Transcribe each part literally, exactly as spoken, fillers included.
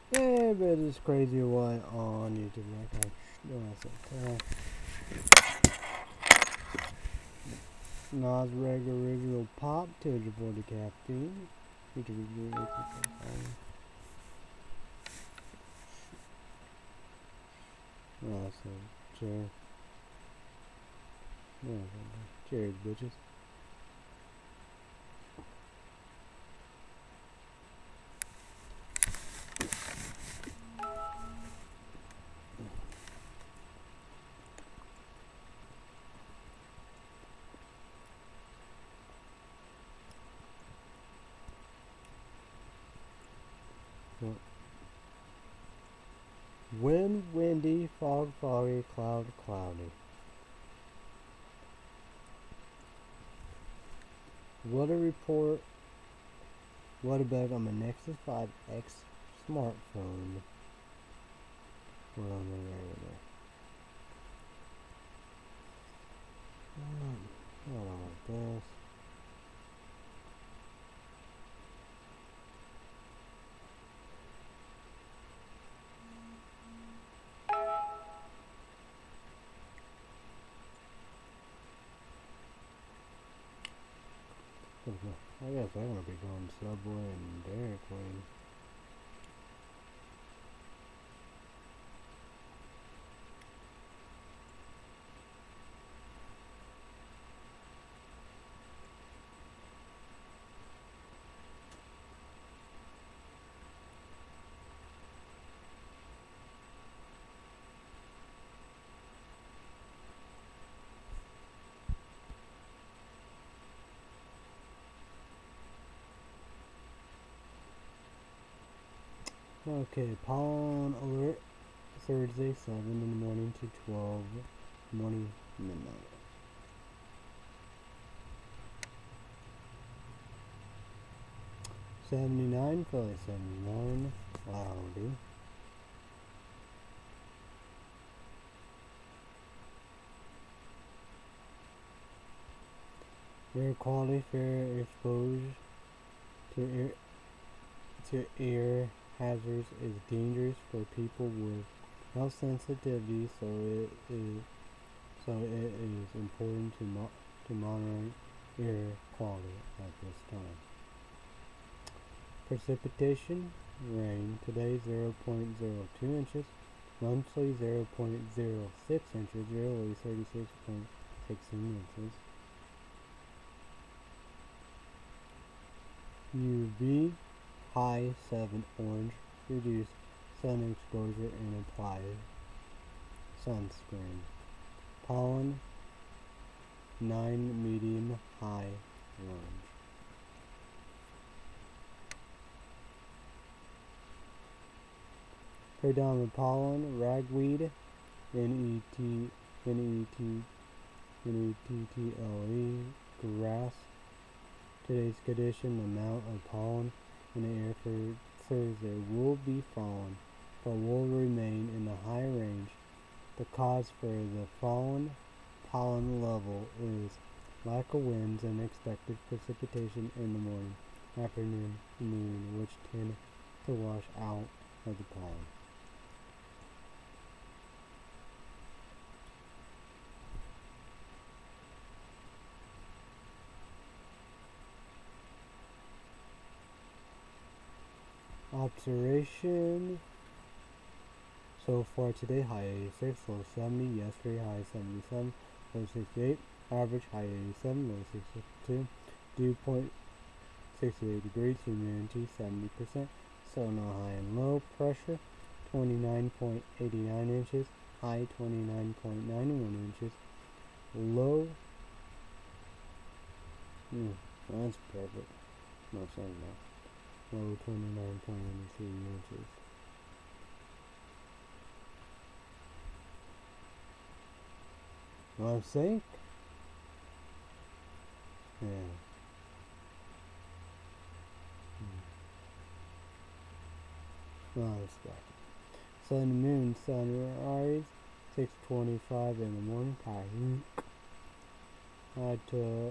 Yeah, but it's crazy what on YouTube. Like, I don't Nas Reg original pop to avoid the caffeine. Awesome. Cheers. Yeah, cheers, bitches. Wind, windy, fog, foggy, cloud, cloudy. Weather report. Weather bag on my Nexus five X smartphone. What on the regular? I don't like this. I guess I'm gonna be going Subway and Dairy Queen. Okay, pollen alert. Thursday, seven in the morning to twelve morning midnight. seventy-nine, Philly seventy-nine, cloudy. Air quality, fair exposure to air, to air hazards is dangerous for people with health sensitivity, so it is so it is important to mo to monitor air quality at this time. Precipitation, rain today zero point zero two inches, monthly zero point zero six inches, yearly thirty-six point one six inches. U V high seven orange, reduce sun exposure and apply sunscreen. Pollen nine medium high orange. Predominant pollen ragweed N E T N E T N E T T L E grass. Today's condition, amount of pollen in the air for Thursday will be fallen, but will remain in the high range. The cause for the fallen pollen level is lack of winds and expected precipitation in the morning, afternoon, noon, which tend to wash out of the pollen. Observation so far today, high eighty-six, low seventy. Yesterday, high seventy-seven, low sixty-eight. Average high eighty-seven, low sixty-two. Dew point sixty-eight degrees. Humidity seventy percent. So no high and low. Pressure twenty-nine point eight nine inches. High twenty-nine point nine one inches. Low. Mm, that's perfect. No, it's not enough. Low twenty-nine point one three inches. Well, I'm sick. Yeah. Hmm. Well, it's back. Sun and moon, sunrise, six twenty-five in the morning. Kahuk. Had to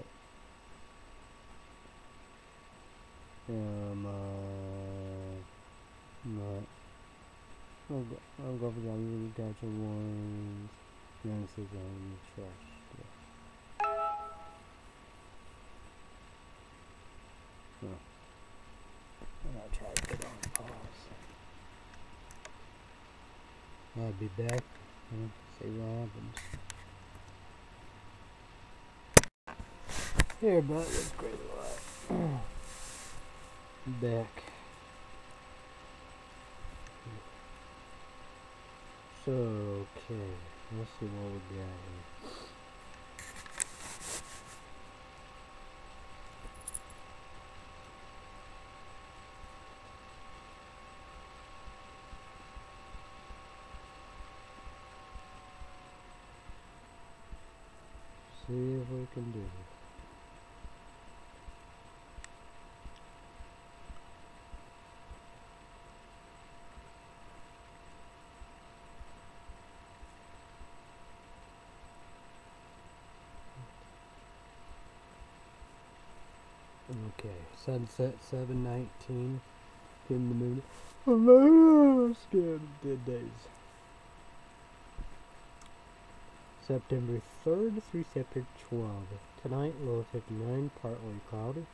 um uh, not I'll go, I'll go for that. You got your ones. Young six on trash. Yeah. Oh. I'll try to put on pause. I'll be back. Yeah, see what happens. Here, but it's crazy lot. Back. So, okay. Let's see what we got here. See if we can do it. Okay, sunset seven nineteen. In the moon. I'm scared of dead days. September third through September twelfth. Tonight, low fifty-nine, partly cloudy.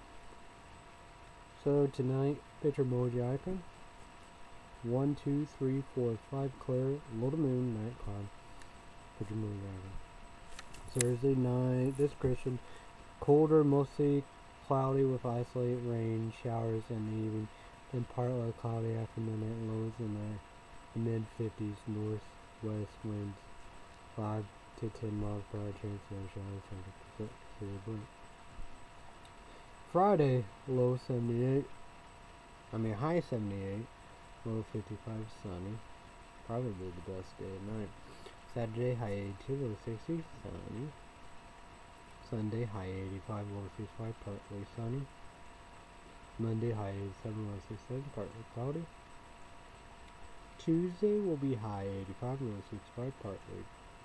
So tonight, picture emoji icon. One, two, three, four, five, clear. Little moon, night cloud. Picture emoji icon. Thursday night, this Christian. Colder, mostly cloudy with isolated rain, showers in the evening, and partly cloudy after midnight. Lows in the mid fifties, northwest winds five to ten miles per hour, chance of showers, one hundred percent. Friday, low seventy-eight. I mean high seventy-eight, low fifty-five, sunny. Probably the best day at night. Saturday, high eighty-two, low sixty, sunny. Sunday, high eighty-five, low sixty-five, partly sunny. Monday, high eighty-seven, low sixty-seven, partly cloudy. Tuesday will be high eighty-five, low sixty-five, partly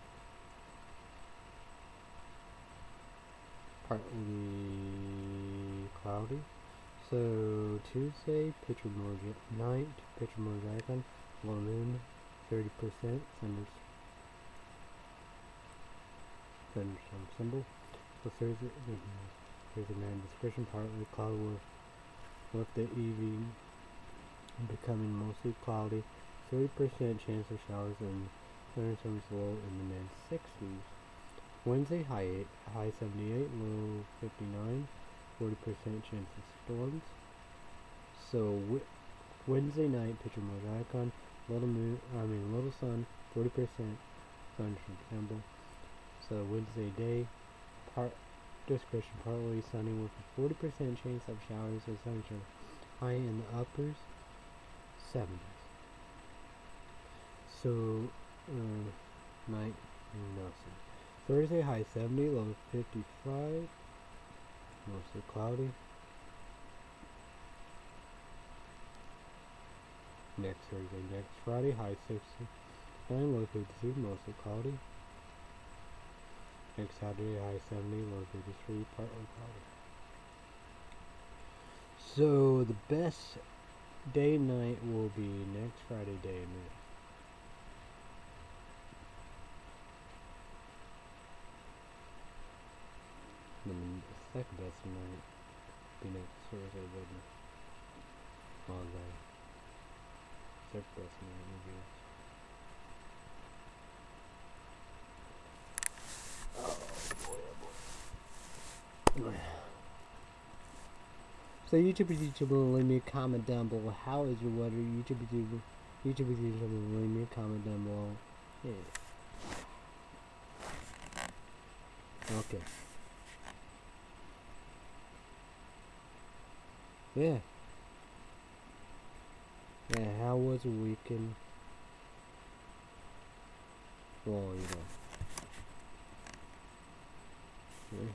partly cloudy. So Tuesday, picture emoji night, picture emoji icon, full moon, thirty percent, thunders, thunderstorm symbol. So Thursday, Thursday night description, partly cloudy with, with the evening becoming mostly cloudy, thirty percent chance of showers and thunderstorms low in the mid sixties. Wednesday, high eight, high seventy-eight, low fifty-nine, forty percent chance of storms. So Wednesday night, picture emoji icon, little moon, I mean little sun, forty percent thunderstorm symbol. So Wednesday day, part description, partly sunny with a forty percent chance of showers or sunshine. High in the uppers, seventies. So uh, night, nothing. Thursday, high seventy, low fifty-five, mostly cloudy. Next Thursday, next Friday, high sixty-nine, low fifty-two, mostly cloudy. Next Saturday, high seventy, low fifty-three, partly cloudy. So the best day and night will be next Friday, day and night. And the second best night be next Thursday, wouldn't it? All day. Second best night maybe. Oh boy, oh boy. So YouTube is YouTube, leave me a comment down below. How is your weather? YouTube is YouTube, YouTube is YouTube, leave me a comment down below. Yeah. Okay. Yeah. Yeah, how was the weekend? Well, you know. Yeah.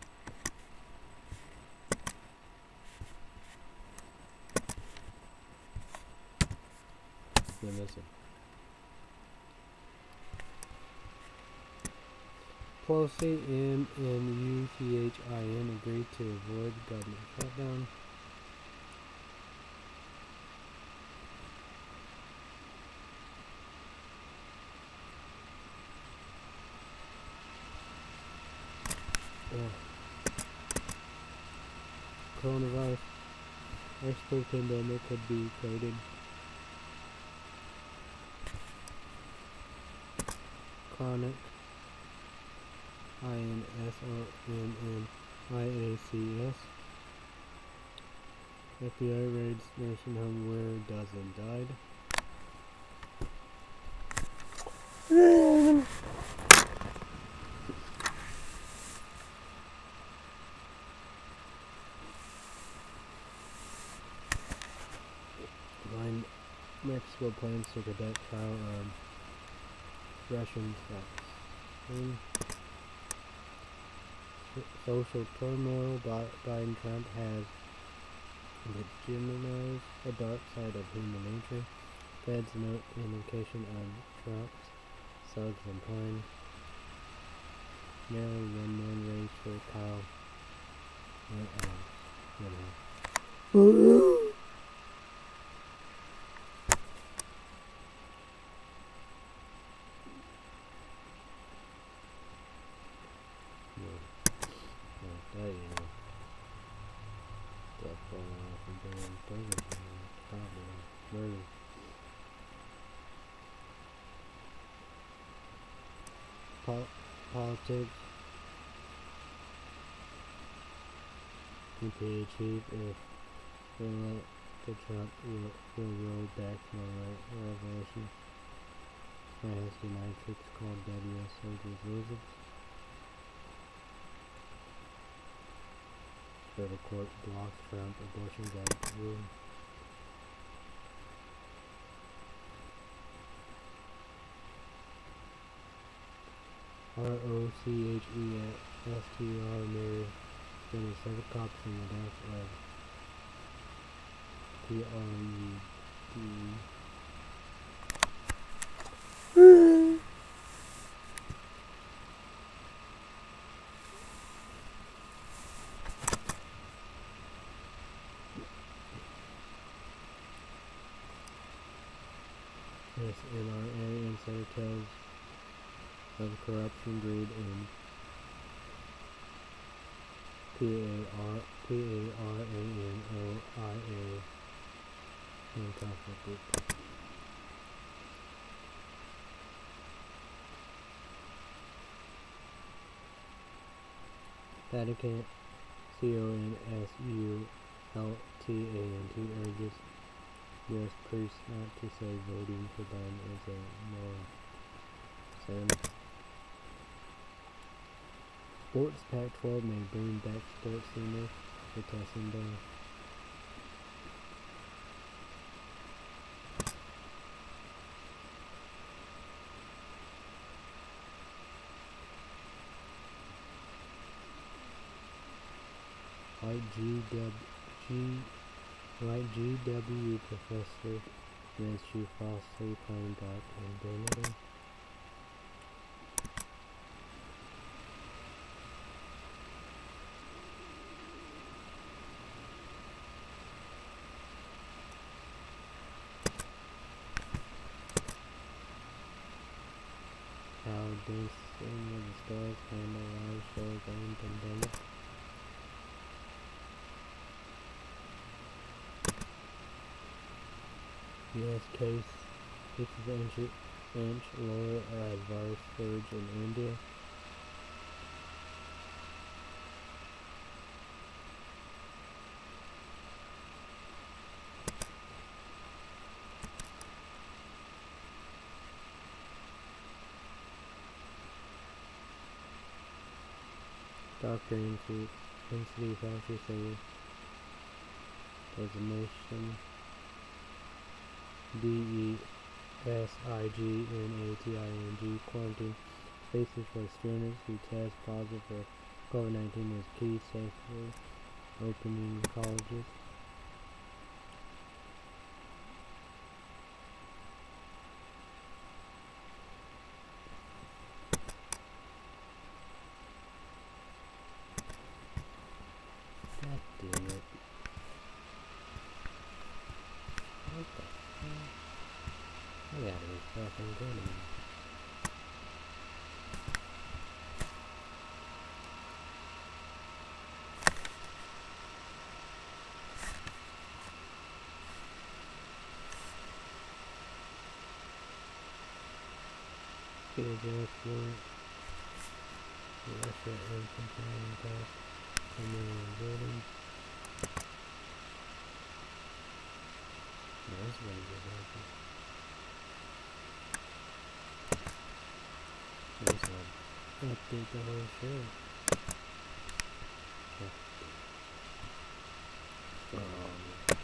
Yeah, listen. Pelosi, M N U T H I N, agreed to avoid government shutdown. uh, coronavirus expert pandemic could be created. Chronic, I N S O N N I A C S. F B I raids nursing home where a dozen died. Blind Mexico plans to conduct trial on Russian vaccine. Social turmoil. Biden Trump has legitimized a dark side of human nature. Feds note indication on Trump's thugs implying nearly one man raised for Kyle. Uh, uh, you know. That, you know, stuff falling off and doing things, you know, probably murder. Po politics. U P A chief if elected Trump will, will roll back the revelation. Has denied tricks called W S soldiers losers. Federal court blocks Trump abortion guide rule. R O C H E S T R Mary finished seven cops in the death of T R U D. Yes, in our area insider tells of corruption, greed, and P A R P A R A N O I A and conflict group. Vatican C O N S U L T A N T urges U S priests not to say voting for Biden is a moral sin. Sports Pac twelve may bring back sports sooner for testing day. White G W G White G W professor rescue falsely claimed black identity. How dancing with the stars and the live shows and pandemic. U S case six inch, inch lower adverse surge in India. Doctor Intensity Factor say designation D E S I G N A T I N G quarantine spaces for students who test positive for COVID nineteen is key safely opening colleges. God damn it. What the fuck? I gotta be fucking good at it. Is excellent. Russia infantry attack coming in building. That's very good happen. This one. Update the whole show. Um,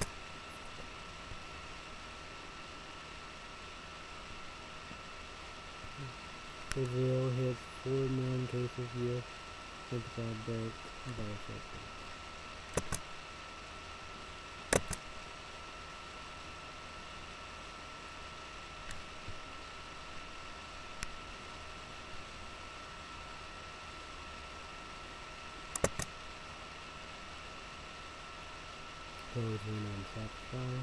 Israel hits four million cases U S sympathize break biosector. Closing on Sapphire.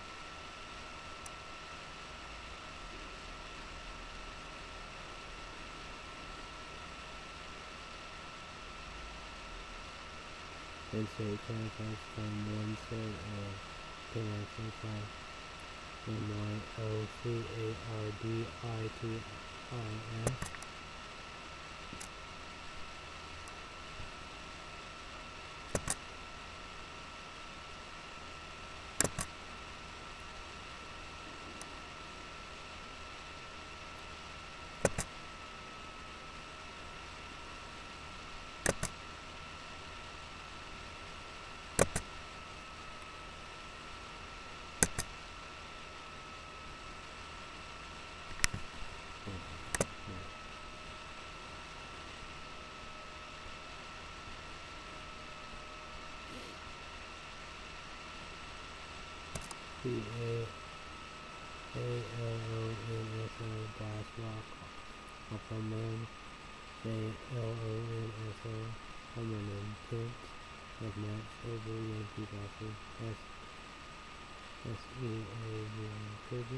Then say qualifies from one set of connection file M Y O C A R D I T I S. C A A L O N S O dash rock Aquaman J L O N S O Aquaman Prince of Max over Yankee Boston S S E A V I Kirby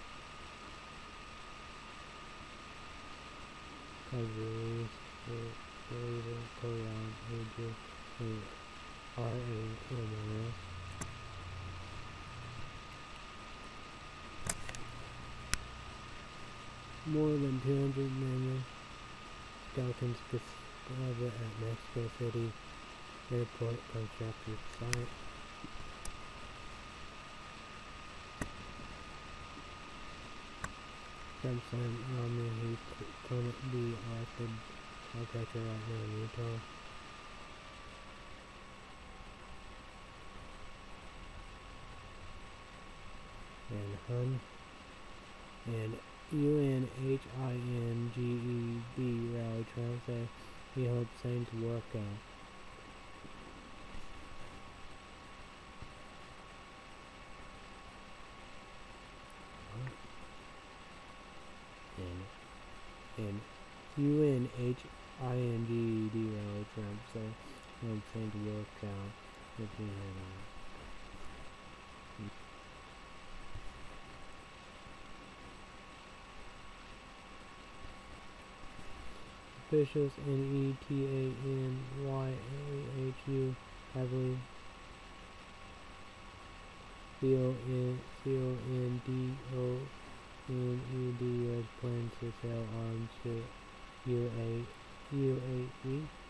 Coverage Believer Koyan Adrian R A M R S. More than two hundred million skeletons discovered at Mexico City Airport construction site. Samson Army who couldn't be elected architecture right now in Utah. And Hun and U N H I N G E D rally Trump said he hopes things work out. And, and U N H I N G E D rally Trump said he hopes things work out if he had on. Officials in E T A N Y A H U heavily C O N D O N E D U S plans to sell arms to U A E.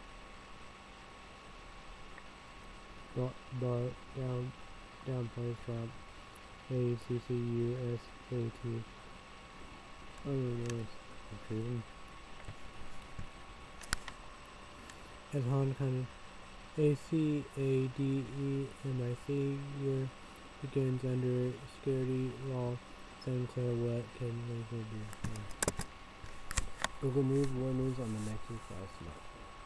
But, but down, downplays Trump. A C C U S A T. Oh, yes. Okay. As Hong Kong A C A D E M I C year begins under security law, Sinclair what can legally be. Google News, war news on the Nexus last month.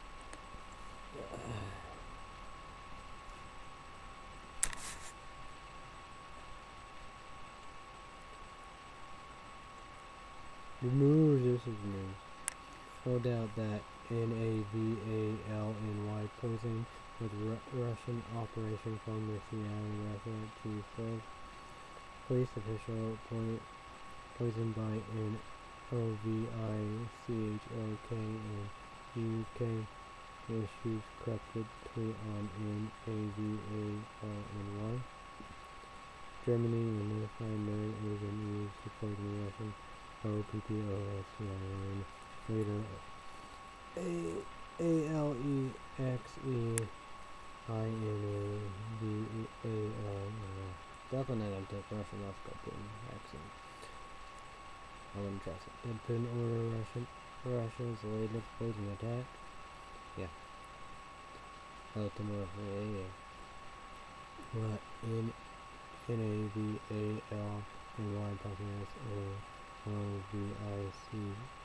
The news, this is news. No doubt that N A V A L N Y poisoning with Ru Russian operation from the Seattle Russia chief says. Police official point poisoned by an O V I C H O K and U K issues corrupted tweet on N A V A L N Y. Germany and notified Northern Asian used to poison Russian O P P O S C I N. Later, A A L E X E I N A B E A L E. Definitely don't take Russian, let's go put in accent. I wouldn't trust it. Did put in order Russian Russia's latest blazing attack? Yeah. Oh, tomorrow. Yeah, yeah. What in N A V A L and Y talking S A O V I C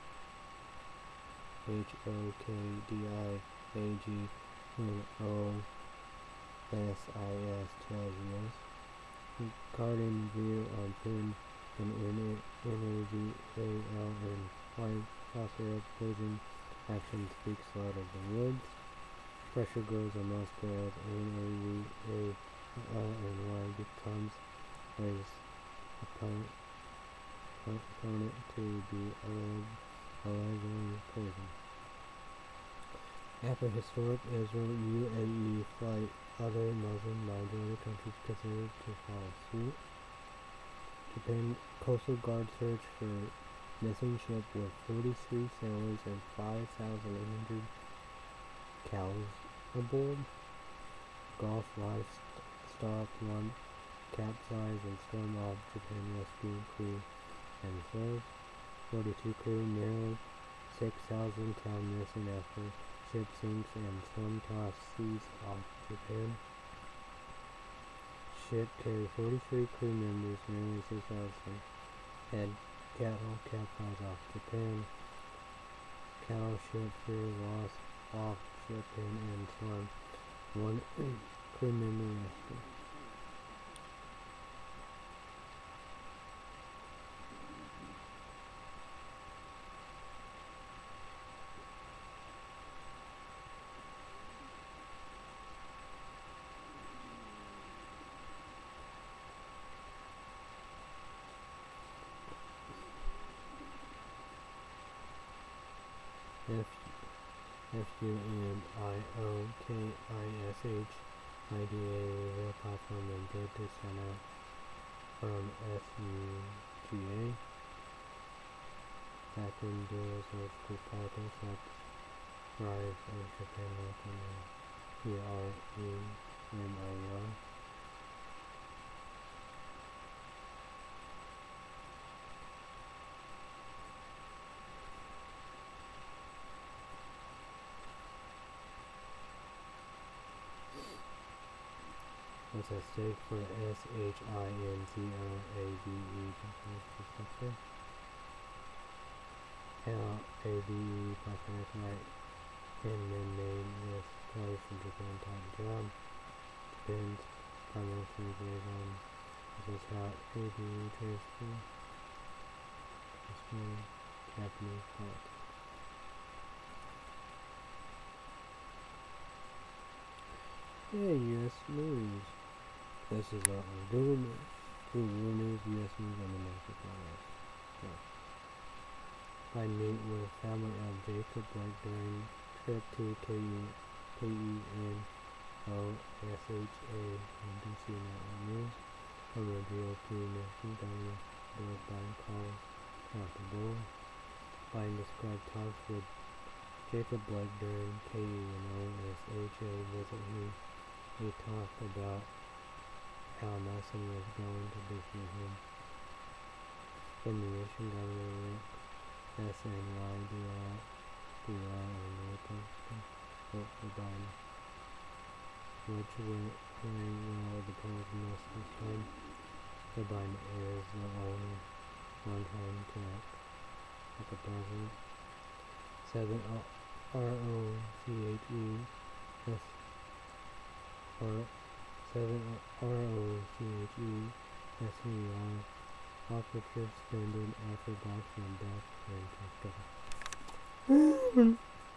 H O K D I A G and O S I S tells us. Garden view on pin and N A V A L and Y phosphorus blazing action speaks loud of the woods. Pressure grows on Moscow as N A V A L and Y becomes his opponent, opponent to be allegedly poisoned. After historic Israel U A E flight, other Muslim minority countries considered to follow suit. Japan Coastal Guard search for missing ship with forty-three sailors and five thousand eight hundred cows aboard. Gulf livestock one capsized and stormed off Japan rescue crew and served. forty-two crew, nearly six thousand cows missing after ship sinks and storm tossed seas off Japan. Ship carried forty-three crew members, nearly six thousand head cattle capsized off Japan. Cow ship crew lost off Japan and storm. One crew member rescued. F F U N I O K I S H I D A real platform and data center from S U G A. Backend deals with the Python sets Rise of Japan Welcome P R E M I R. What's at stake for S H I N Z O A B E perspective? How A B E platform right and then made this place in Japan type job. Depends primarily based on this is how A B E transfer is Japanese politics. Yeah, U S News. This is our Google News. Google News, U S News, and the American Congress. So, I meet with family of Jacob Blake during trip to K E N O S H A and D C Network News. From the G O P National Government endorsed by Carl Doctor Bull. Biden described talks with Jacob Blake during K E N O S H A visit. He, he talked about how nothing was going to business him. From the Michigan Governor Rick S N Y D I D I and the Republican vote for Biden, which went very well the polls most of the time. Joe Biden is the only one trying to act like a president. Seven R O C H E S R seven R O C H E S E I officer suspended after boxing and death and custody.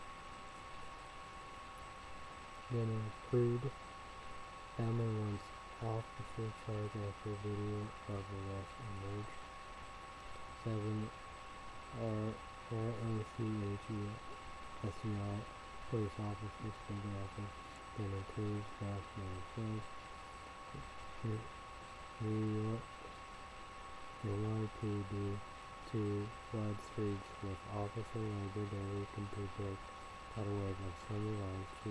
Then approved. Family wants officer charged after video of arrest emerged. Seven R O C H E S E I police officer suspended after then approved fast and New York N Y P D to flood streets with Officer Labor Day can predict tidal wave of sunny lines to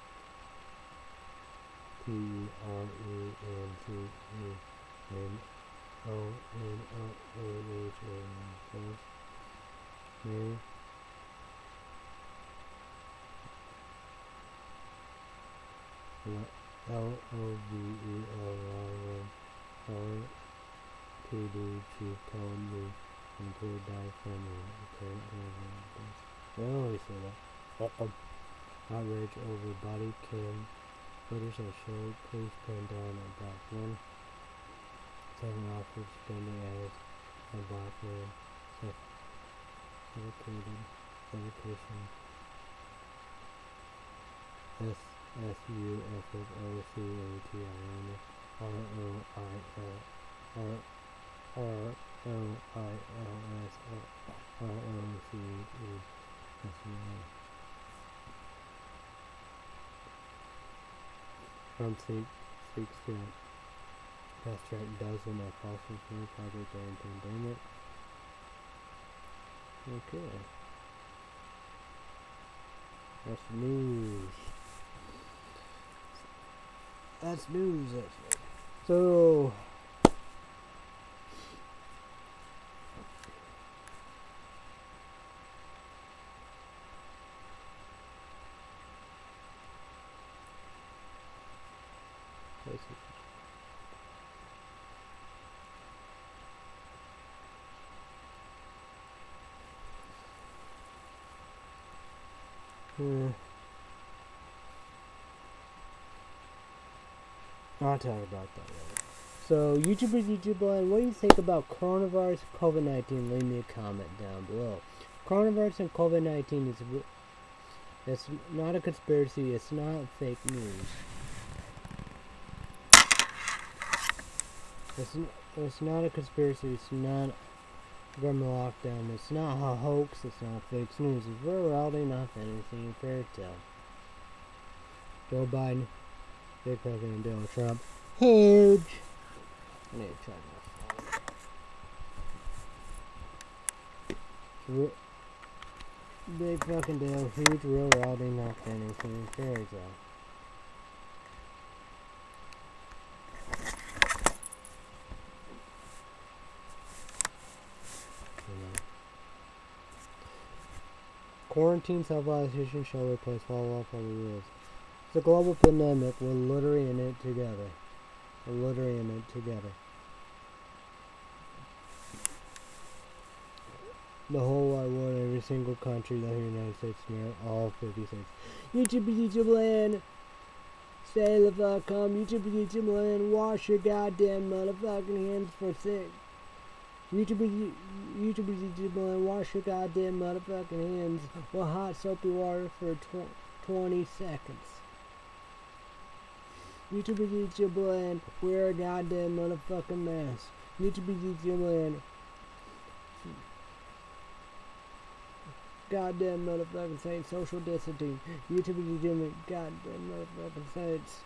P E R E N C E N O N O N H A N May L O V E L Y N P D Chief told me include die from an apparent evidence. They always say that. Uh-oh. Outrage over body cam footage that showed police pinned down a black man. Seven officers standing as a black man. Suffocated. Suffocation. S S U F F O C A T I N R O I L R R O I L S R O C H E S U N. Trump seeks to fast track dozen of fossil fuel projects during pandemic. Okay. That's news. That's news, actually. So, hmm. I'll talk about that later. So, YouTubers, YouTube Land, what do you think about coronavirus, COVID nineteen? Leave me a comment down below. Coronavirus and COVID nineteen is it's not a conspiracy. It's not fake news. It's it's not a conspiracy. It's not government lockdown. It's not a hoax. It's not fake news. It's real reality, not fantasy, fairy tale. Joe Biden, big President Donald Trump, huge. I need to try my phone. Big fucking deal, huge real reality, not fantasy, fairy tale. Quarantine self-isolation shall replace follow-up on the rules. It's a global pandemic. We're literally in it together. We're literally in it together. The whole wide world, every single country, the United States, all fifty states. YouTube, YouTube land. Stay the fuck calm. YouTube, YouTube land. Wash your goddamn motherfucking hands for six. YouTubers, YouTubers, YouTube land, wash your goddamn motherfucking hands with hot soapy water for tw twenty seconds. YouTubers, YouTube land, wear a goddamn motherfucking mask. YouTubers, YouTube land, goddamn motherfucking saints, social distancing. YouTubers, YouTube land, goddamn motherfucking saints,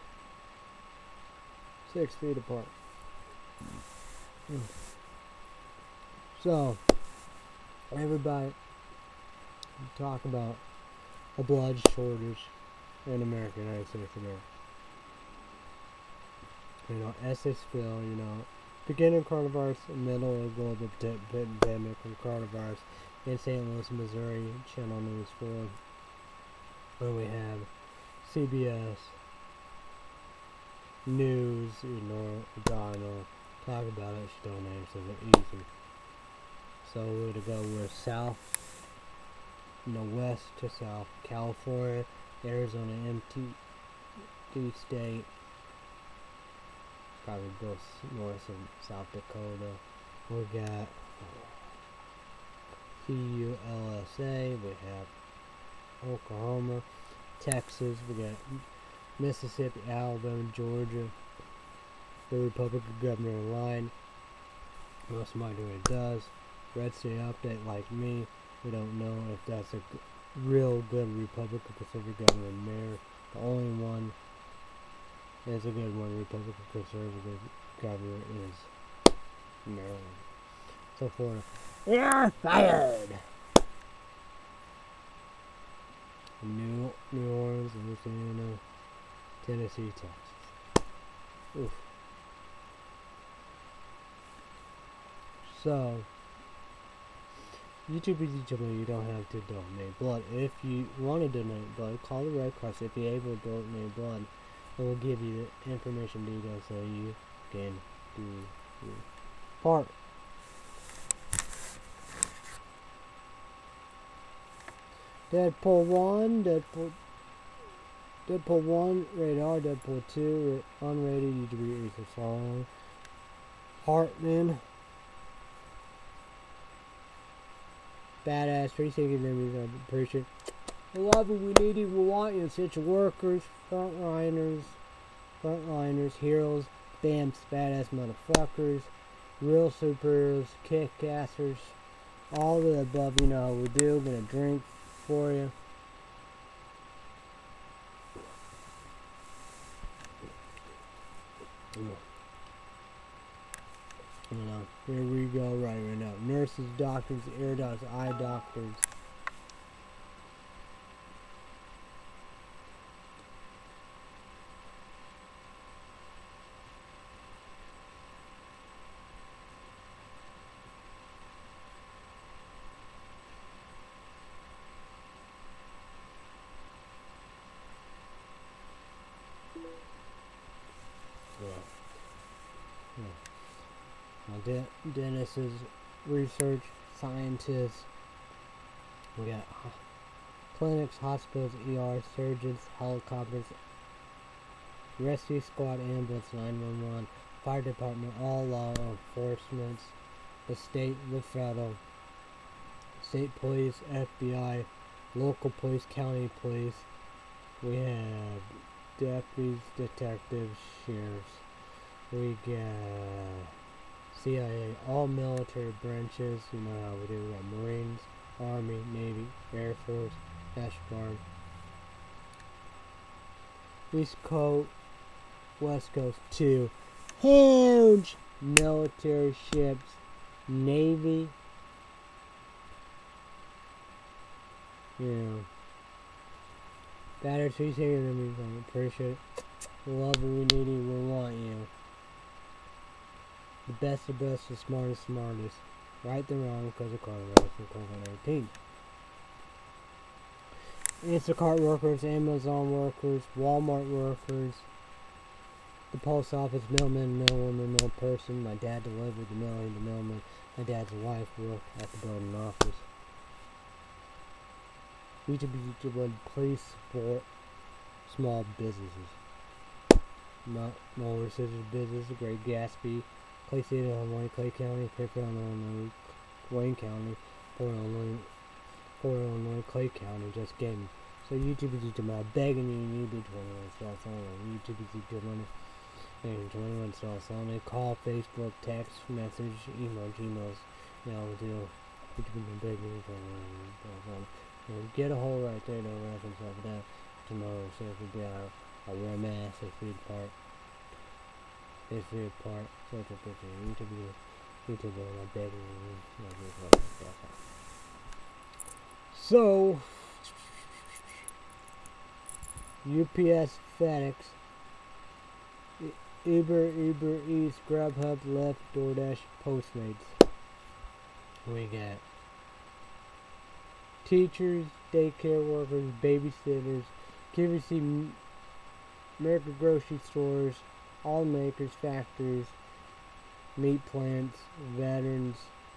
six feet apart. Mm. So, everybody talk about a blood shortage in America, United States of America. You know, Essexville, you know, beginning coronavirus, middle of global pandemic from coronavirus in Saint Louis, Missouri, Channel News four, where we have C B S News, you know, Donald, talk about it, she don't answer it easy. So we're to go, we're south, you know, west to south, California, Arizona, M T state, probably go north of South Dakota. We got C U L S A, we have Oklahoma, Texas, we got Mississippi, Alabama, Georgia, the Republican governor line. Most might do it does. Red State Update, like me, we don't know if that's a g real good Republican conservative governor mayor. The only one is a good one, Republican conservative governor, is Maryland. So Florida. You're fired! New, New Orleans, Louisiana, Tennessee, Texas. Oof. So, YouTube is YouTube, you don't have to donate blood. If you want to donate blood, call the Red Cross. If you're able to donate blood, it will give you the information details so you can do your part. Deadpool one, Deadpool, Deadpool one, rated R, Deadpool two, unrated, YouTube is the following. Hartman, badass, three sixty members, I appreciate. We love you, we need you, we want you, essential workers, frontliners, frontliners, heroes, bams, badass motherfuckers, real superheroes, kick-assers, all of the above, you know how we do. Gonna drink for you. You know, here we go right right now. Nurses, doctors, ear doctors, eye doctors. De dentists, research scientists. We got clinics, hospitals, E R, surgeons, helicopters, rescue squad, ambulance, nine one one, fire department, all law enforcements, the state, the federal, state police, F B I, local police, county police. We have deputies, detectives, sheriffs. We got C I A, all military branches, you know how we do. We got Marines, Army, Navy, Air Force, National Guard, East Coast, West Coast, two huge military ships, Navy, you know, battery three seconds, I appreciate it. We love you, we need you, we want you. The best of best, the smartest smartest. Right the wrong because of coronavirus and COVID nineteen. Instacart workers, Amazon workers, Walmart workers, the post office, mailman, mailwoman, mail person. My dad delivered the mail, the mailman. My dad's wife worked at the building office. YouTube, YouTube, please support small businesses. Not more scissors business, Great Gatsby, Clay City, Illinois, Clay County, Fairfield, Illinois, Wayne County, Port Illinois, Port Illinois, Clay County, just game. So YouTube is YouTube, I'm begging you, you need to be twenty-one stars only. YouTube is YouTube, and twenty-one stars only. Call, Facebook, text, message, email, Gmails. You know, do YouTube is begging you, twenty-one stars only. Get a hole right there, don't reference off of that. Tomorrow, so if we get our, our real mass, if we part. If we part, so it's a picture. YouTube, YouTube, I'm begging you. So, U P S, FedEx, Uber, Uber Eats, Grubhub, Lyft, DoorDash, Postmates. We got teachers, daycare workers, babysitters, Q V C, American grocery stores, all makers, factories, meat plants, veterans,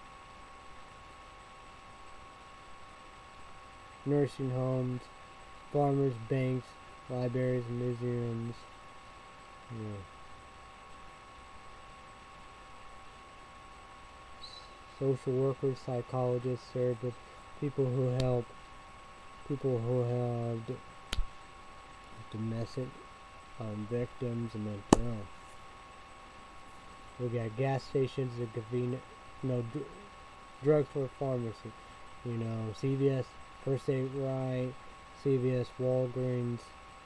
nursing homes, farmers, banks, libraries, museums. Yeah. Social workers, psychologists, therapists, people who help, people who have d domestic um, victims and mental health. We got gas stations, a convenient, no dr drugstore, pharmacy. You know, C V S, First Aid Right, C V S, Walgreens,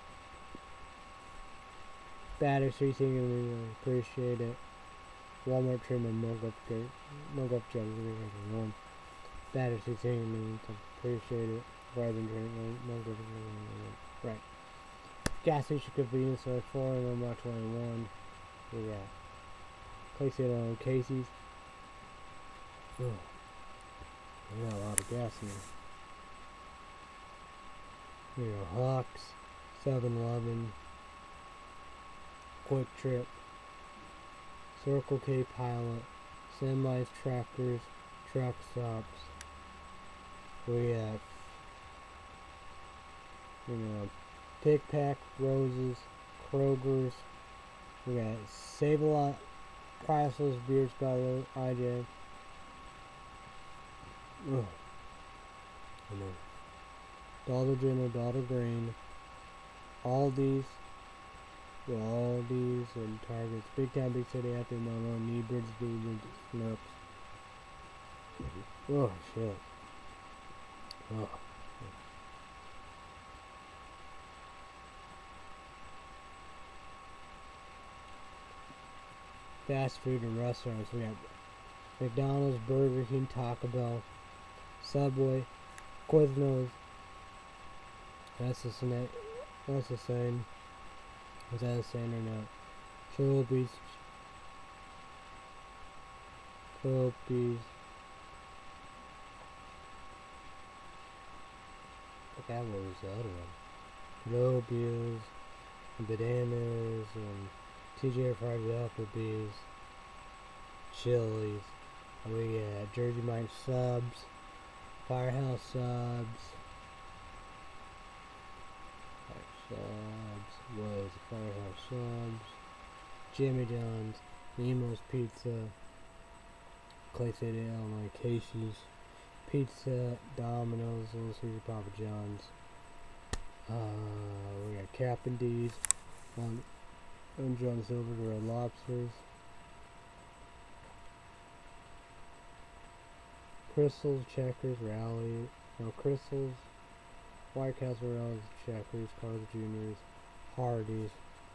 Batter Street, we appreciate it. Walmart, Trim, and Mogul, Mogul, one. That is sixteen minutes. Appreciate it. Rather than right. Gas station convenience store four and then March twenty-one. We got place it on Casey's. Oh, we got a lot of gas in there. You know, Hawks, seven eleven, Quick Trip, Circle K Pilot, semis, tractors, truck stops. We have, you know, Pick Pack, Roses, Kroger's. We got Save-A-Lot, Priceless, Beers by I J. Ugh. And then Dollar General, Dollar Green, Aldi's, yeah, Aldi's and Targets, Big Town, Big City, Happy Mama, Neebridge, Beebridge, Snooks. Oh shit. Oh. Fast food and restaurants. We have McDonald's, Burger King, Taco Bell, Subway, Quiznos. That's the same. That's the same. Is that the same or not? Chili's. Chili's. That was the other one. Chili's, Bananas, and T J Fried Applebee's, Chili's. We got Jersey Mike subs, Firehouse subs. Subs was Firehouse subs, Jimmy John's, Nemo's Pizza, Clay City, Illinois, Casey's Pizza, Domino's, Little Caesar, Papa John's. Uh, we got Captain D's, on, on John Silver, the Red Lobsters, Crystals, Checkers, Rally, no Crystals, White Castle, Rallies, Checkers, Carl's Juniors, Hardee's,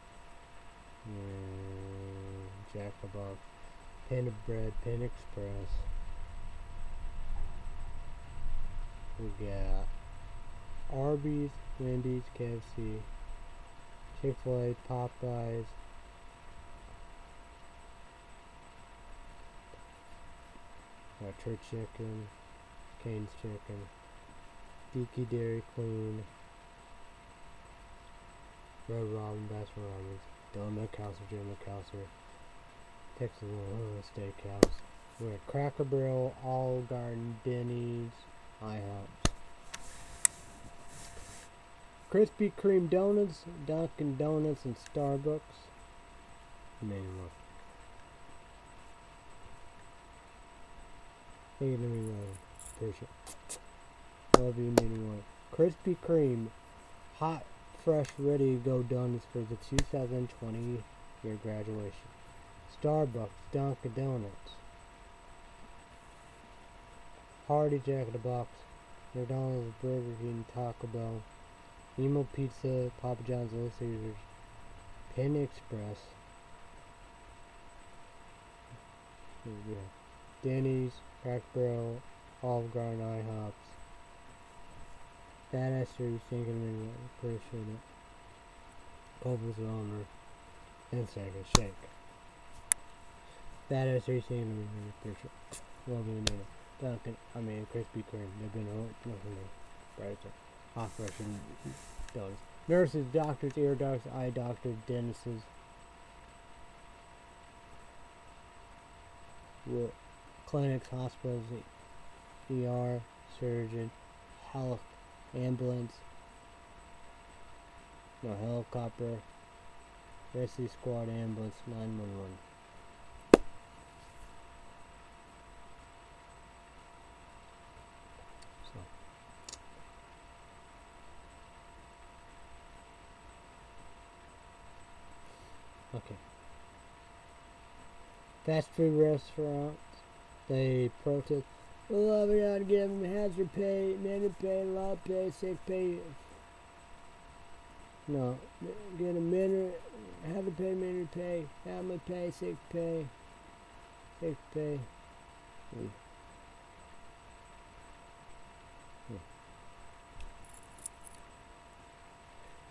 and Jack in the Box, Panda Bread, Panda Express. We got Arby's, Wendy's, K F C, Chick-fil-A, Popeyes, got Church Chicken, Cane's Chicken, Dickey Dairy Queen, Red Robin, Baskin Robbins, Dylan McAllister, Jim McAllister, Texas uh, Steakhouse. We got Cracker Barrel, Olive Garden, Denny's, IHOP. Krispy Kreme Donuts, Dunkin' Donuts, and Starbucks. Name one. Hey, let me uh, appreciate. Love you, meeting one. Krispy Kreme, hot, fresh, ready to go donuts for the two thousand twenty year graduation. Starbucks, Dunkin' Donuts, Hardy, Jack in the Box, McDonald's, Burger King, Taco Bell, Nemo Pizza, Papa John's, Little Caesars, Panda Express, yeah. Denny's, Cracker Barrel, Olive Garden, IHOPs. Badass you're thinking of me, appreciate it. Culver's owner, and second shake. Badass you're thinking of me, appreciate it. Love you, Nina. Dunkin', I mean, Krispy Kreme, they've been nothing right there. Hot fresh and donuts. Nurses, doctors, ear doctors, eye doctors, dentists. What? Clinics, hospitals, E R, surgeon, health, ambulance, no helicopter, rescue squad, ambulance, nine one one. So, okay. Fast food restaurants, they protest. Well, we gotta give them hazard pay, minute pay, law pay, sick pay. No, get a minute, have to pay, minute pay, family pay, sick pay, sick pay.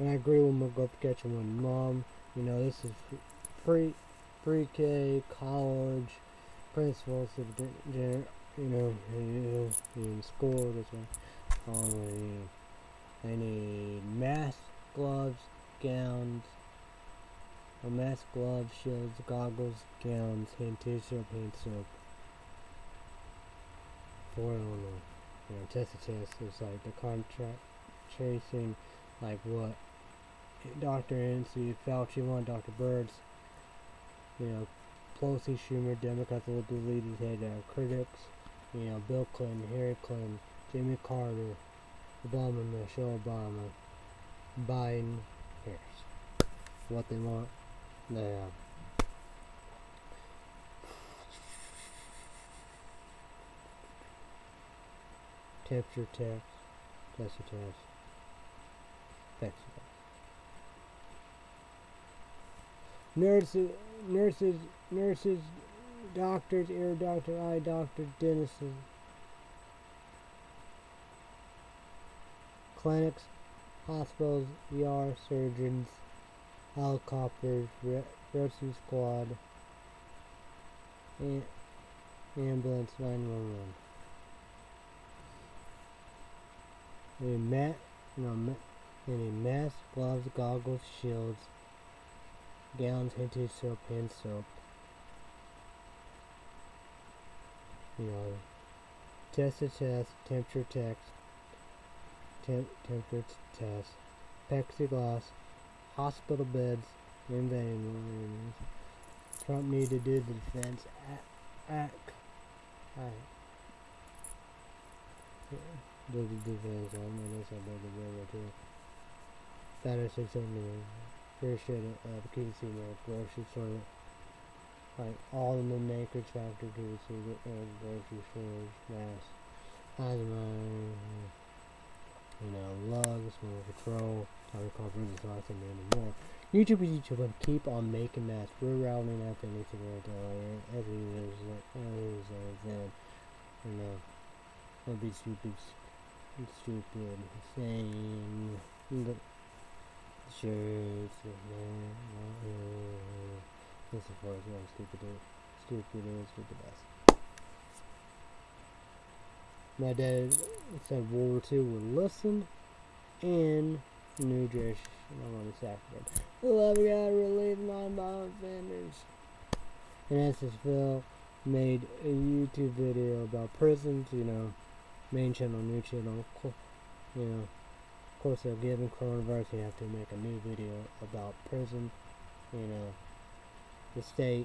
And I agree with my go catching one mom. You know, this is pre pre-K, college, principals, you know, in school, this one. Um, I need masks, gloves, gowns, a mask, gloves, shields, goggles, gowns, hand tissue, hand soap. Four, I don't know. You know, test the test is like the contract tracing, like what Doctor Nancy Fauci want, Doctor Birds, you know, Pelosi, Schumer, Democrats will delete his head uh, critics, you know, Bill Clinton, Hillary Clinton, Jimmy Carter, Obama, Michelle Obama, Biden, Harris. What they want, they have. Temperature test, test your test, test your test. Nurses, nurses, nurses, doctors, ear doctor, eye doctor, dentists, clinics, hospitals, E R, surgeons, helicopters, re rescue squad, and ambulance, nine one one. Any mat, no, ma any mask, gloves, goggles, shields, gowns, hand tissue soap, hand soap. You know, test to test, temperature test, temp temperature test, plexiglass, hospital beds, invading rooms. Trump need to do the defense act. act. Alright. Yeah. Do the defense. I mean, that's a big video too. Better six hundred. Appreciate it. Uh, the Q C milk, grocery store. Like all the makers factor Q C, uh, grocery stores, mass, asthma, you know, lugs, motor control, time coverage, is lots and many more. YouTube is YouTube and keep on making masks. We're routing up anything right now. Every user, every user, you know, don't be stupid. Stupid saying the shirts this is for as well. Stupid is stupid is stupid ass. My dad said World War Two would listen and New Jersey I'm on the sacrament. Love God relieve non-violent offenders. And Essensville made a YouTube video about prisons, you know. Main channel, new channel, you know, of course, they're given coronavirus, you have to make a new video about prison, you know, the state,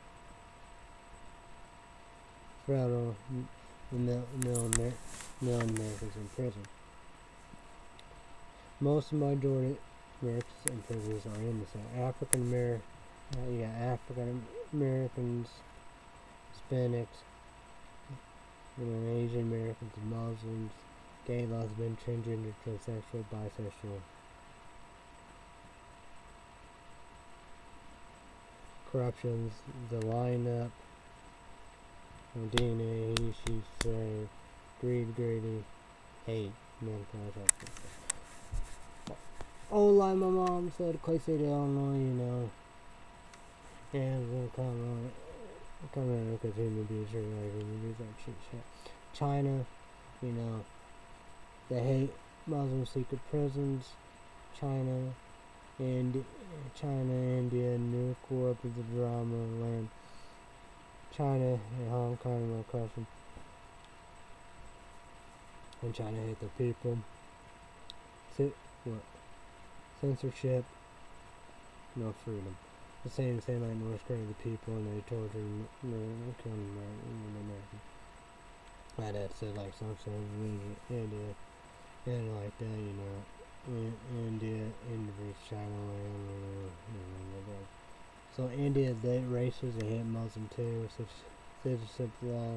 federal, the mil, mil, mil Americans in prison. Most majority Americans in prisons are in the South. African American, uh, yeah, African Americans, Hispanics, you know, Asian Americans, Muslims, gay, lesbian, transgender, transsexual, bisexual. Corruptions, the lineup, D N A, he, she, say, greed, greedy, hate, mankind. Oh, like my mom said, Clay City, Illinois, you know, and we'll come on. Come on, because he may be sure like he that shit shit. China, you know, they hate Muslim secret prisons. China, and China, India, nuclear weapons, the drama land. China and Hong Kong, no question. And China hate their people. Sit, what? Censorship, no freedom. The same thing like North Korea, the people, and they torture and killing Americans. My dad said like something in India, and like that, you know, in India, India, China, and so India, they racist, they hate Muslim too, such citizenship law.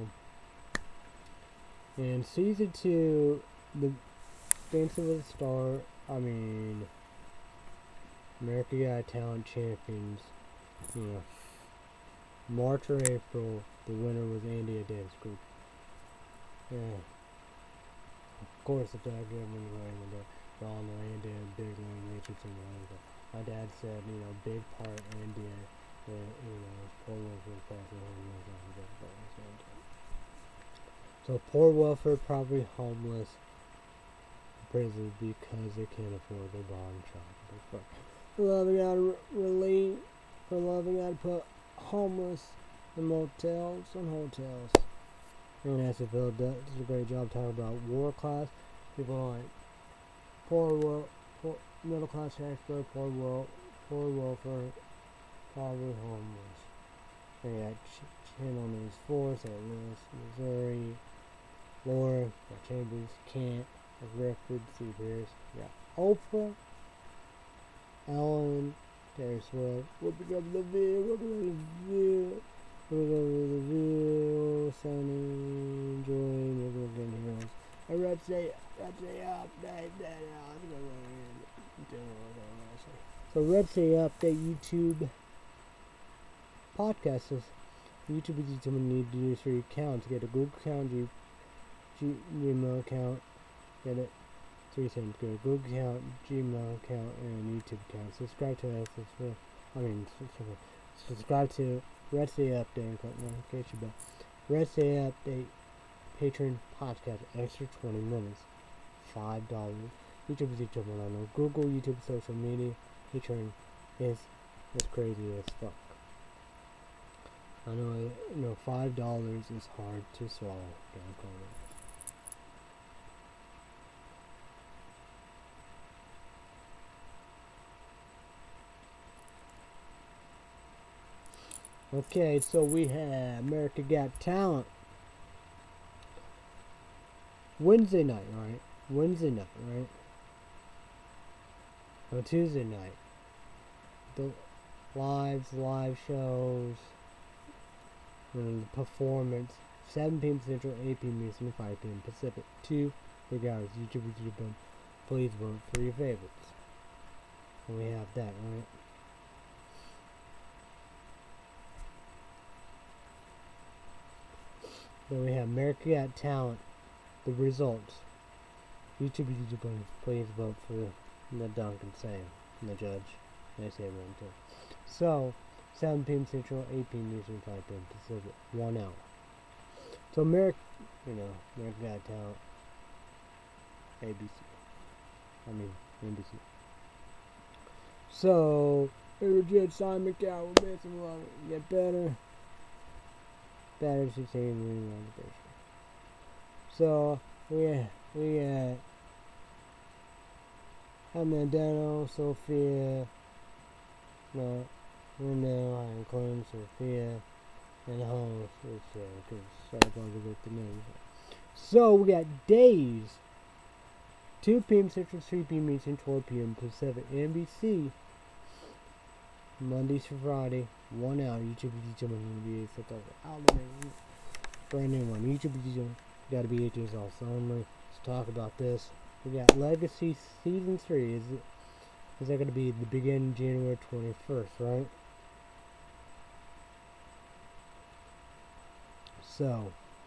And season two, the Dancing with the Star, I mean, America Got Talent champions. You know, March or April, the winner was India Dance Group. Yeah. Of course, the tag game anyway. for all the India big languages and whatever. My dad said, you know, big part of India, uh, you know, is poor welfare, probably homeless. So poor welfare, probably homeless, prison because they can't afford their bottom chocolate. For loving out of relief, for loving out to put homeless in motels and hotels. And as Phil does a great job talking about war class, people like poor, wel poor middle class taxpayer, poor, wel poor welfare, probably homeless. And you got Ch Channel News four, Saint Louis, Missouri, Laura, Chambers, Kent, Redford, C. Pierce, yeah, Oprah, Ellen, Taylor Swift, Whoopi up the view, Whoopi up the view, Whoopi up the view, Sunny, Joy, Whoopi up the heroes. I read say, read say update, that So read say update YouTube podcast is YouTube is someone you need to use for your account to get a Google account, G, G, Gmail account. Get it? Three things. Go Google account, Gmail account, and YouTube account. Subscribe to us. I mean, subscribe to Red State Update and click notification bell. Red State Update Patron Podcast. Extra twenty minutes. Five dollars. YouTube is YouTube. I don't know. Google, YouTube, social media. Patron is is crazy as fuck. I know. You know, five dollars is hard to swallow. Don't call it. Okay, so we have America Got Talent. Wednesday night, right? Wednesday night, right? On Tuesday night. The lives, live shows, and the performance. seven p m Central, eight p m Eastern, five p m Pacific. Two big hours. YouTube, YouTube, please vote for your favorites. And we have that, right? Then we have America Got Talent. The results. YouTube, YouTube, please vote for the Duncan Sam, the judge. They say one too. So, seven p m Central, eight p m Eastern, five p m Pacific. One hour. So America, you know, America Got Talent. A B C. I mean, N B C. So, the judge Simon Cowell missing a lot. Get better. Better sixteen. So we we uh Amandano, Sophia, no, Renell, and Clem, Sophia, and Holmes. It's uh, cause sorry if I forget the names. So we got days. two p m Central, three p m Eastern, twelve p m Pacific. N B C. Mondays to Friday, one hour. YouTube, YouTube, N B A, so out brand new one. YouTube, YouTube, gotta be eight years old. So only let's talk about this. We got Legacy season three. Is it? Is that gonna be the beginning January twenty first, right? So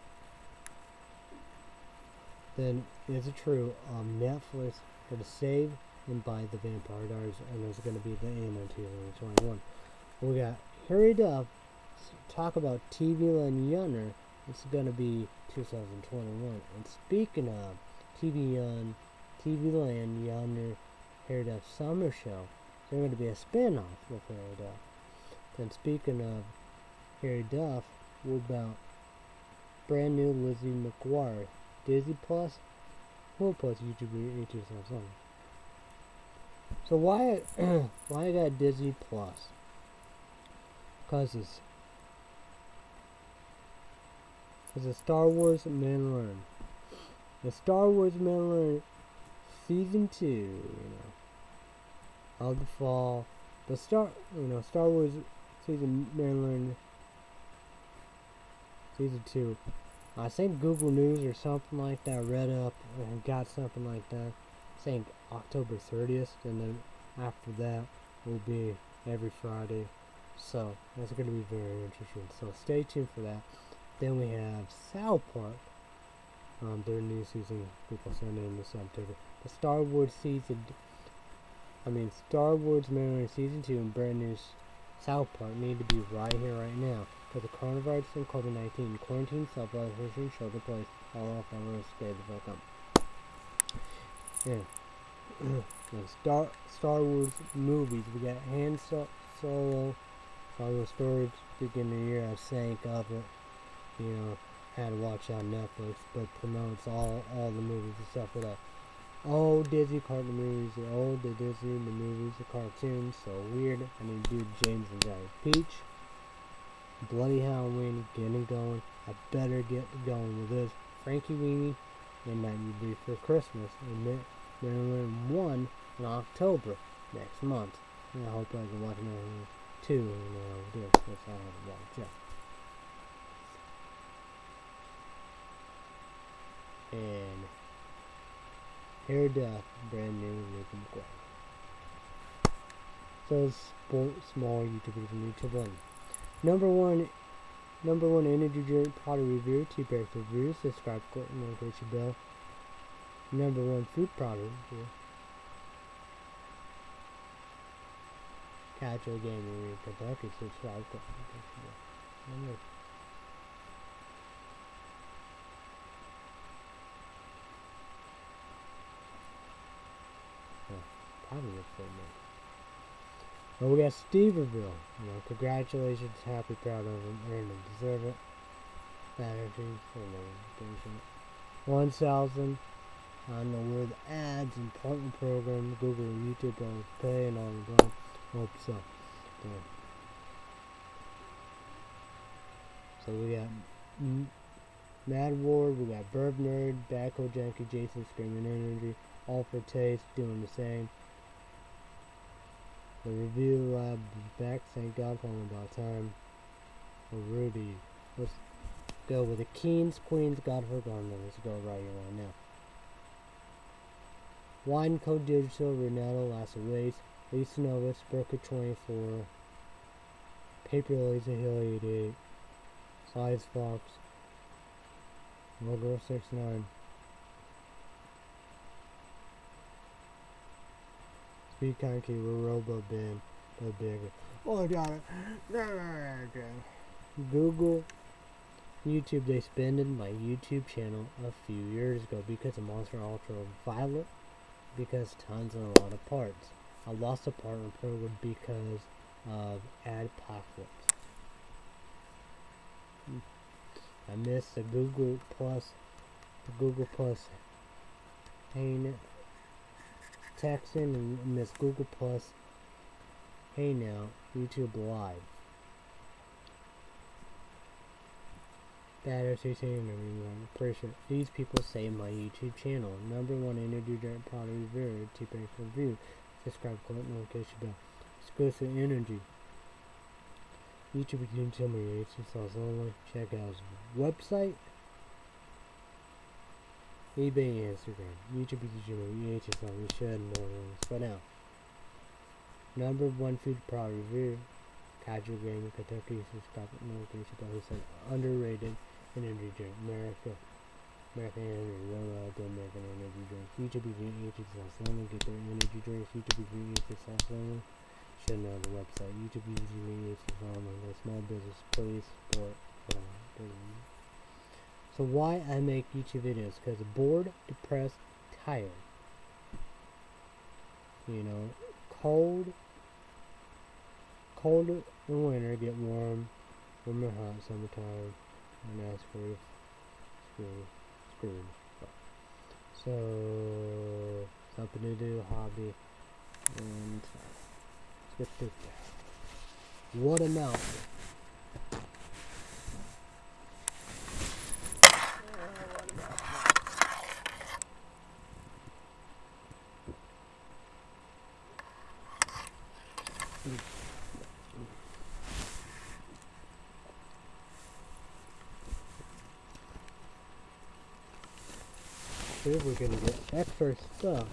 then, is it true? Um, Netflix gonna save and by the Vampire Diaries, and there's going to be the A M O twenty twenty-one. We got Harry Duff talk about T V Land Yunner. It's going to be two thousand twenty-one. And speaking of T V on T V Land Yunner, Harry Duff Summer Show, there's going to be a spin-off with Harry Duff. Then speaking of Harry Duff, what about brand new Lizzie McGuire? Disney Plus? Well, plus YouTube eight years old something. So why why I got Disney Plus? Cause it's cause the Star Wars Mandalorian. The Star Wars Mandalorian season two, you know, of the fall. The Star, you know, Star Wars season Mandalorian season two. I think Google News or something like that read up and got something like that. Saying October thirtieth, and then after that will be every Friday. So that's going to be very interesting. So stay tuned for that. Then we have South Park. Um, their new season, people send in the subtitle. The Star Wars season, I mean Star Wars Mandalorian season two and brand new South Park need to be right here, right now. Because the coronavirus and COVID nineteen, quarantine, self-isolation, shelter place, all off on the stay the fuck up. Yeah. And Star Star Wars movies, we got Han so Solo, Star Wars Stories, beginning of the year, I sank of it. You know, had to watch on Netflix, but promotes all all the movies and stuff for that. Old Disney cartoon movies, the old the Disney, the movies, the cartoons, so weird. I need to do James and Giant Peach. Bloody Halloween, getting going. I better get going with this. Frankie Weenie, and Nightmare Before Christmas, and then one in October next month. And I hope I can watch another two, you know, this, that's all I have to watch, yeah. And Hair Death, brand new Lincoln McGuire. So sport, small YouTubers from YouTube one. Number one, number one energy drink product review, Tea Break review. Subscribe, click the notification bell. Number one food product review. Casual Gaming in Kentucky. Subscribe, click the notification bell. Probably a full minute. Well, we got Steverville. You know, congratulations, happy, proud of them, earned and deserve it. Batteries, one thousand. I don't know where the ads and partner program, Google and YouTube don't pay and all of that. Hope so. Yeah. So we got M Mad Ward, we got Burb Nerd, Backhoe Junkie, Jason Screaming Energy, All for Taste, doing the same. The review lab is back, thank God, for about time. Well, Rudy, let's go with the Kings, Queens, God Forgotten. Let's go right here, right now. Wine Code Digital, Ronaldo, Last of Race, Lisa Nova, Sprocket twenty-four, Paper Laser Hill eighty-eight, Size Fox, Logo sixty-nine. Speed Conky with Robo Band, no bigger. Oh, I got it. Google, YouTube, they suspended my YouTube channel a few years ago because of Monster Ultra Violet, because tons and a lot of parts. I lost a partner program because of Adpocalypse. I missed the Google Plus, the Google Plus Hey texting and miss Google Plus, Hey Now, YouTube Live. That is saying I'm pretty sure these people saved my YouTube channel. Number one energy drink product review, T-Bank review. Subscribe, click notification bell. Exclusive energy. YouTube can tell me H S sauce only. Check out his website. eBay, Instagram, YouTube, YouTube, H S sauce. We should know those. But now, number one food product review. Casual Gaming, Kentucky. Subscribe, click notification bell. He said underrated energy drink. America. American Energy, roll out the American Energy drinks. YouTube H S sauce only. Get their energy drinks. YouTube H S sauce only. Should know the website. YouTube H S sauce only. The small business, please support. Uh, so why I make YouTube videos? Because bored, depressed, tired. You know, cold, cold in winter, get warm, warm and hot, summertime, and that's screwed, screwed, screwed. So, something to do, hobby, and let's get this. What a mouth. Here we're gonna get extra stuff.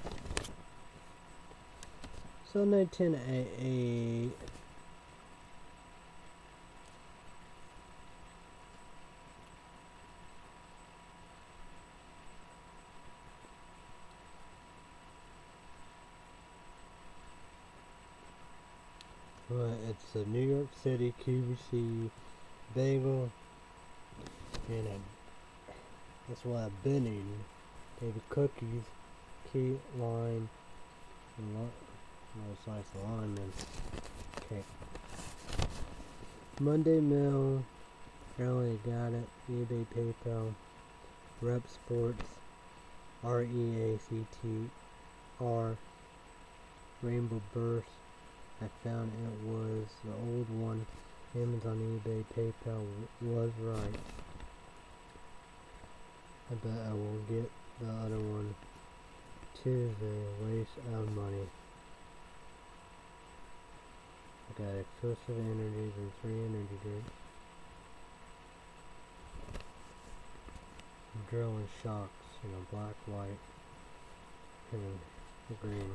So nineteen eighty-eight. But it's a New York City Q V C bagel, and a, that's what I've been eating. They have cookies, key lime, and lo no slice of lime, and okay. Monday Mill, apparently got it. eBay, PayPal, Rep Sports, R E A C T R, Rainbow Burst. I found it was the old one. Amazon, eBay, PayPal was right. I bet I will get the other one Tuesday. Waste of money. I got exclusive energies and three energy drinks. Drilling shocks, you know, black, white, and green.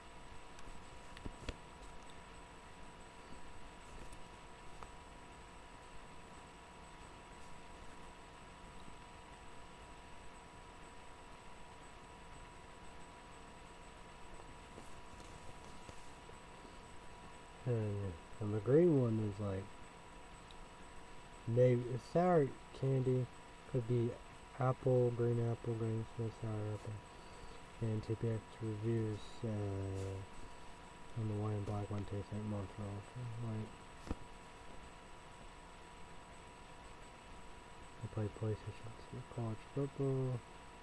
And, and the green one is like maybe sour candy, could be apple, green apple, green smith, sour apple. And T P X reviews uh, on the white and black one tastes like Montreal. Like I play PlayStation, college football.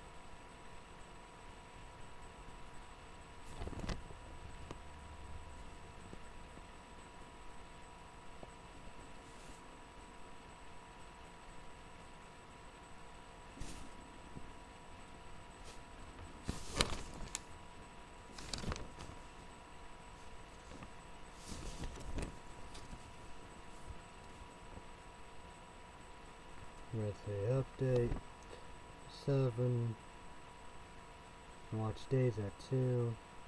Let's say update seven. Watch days at two.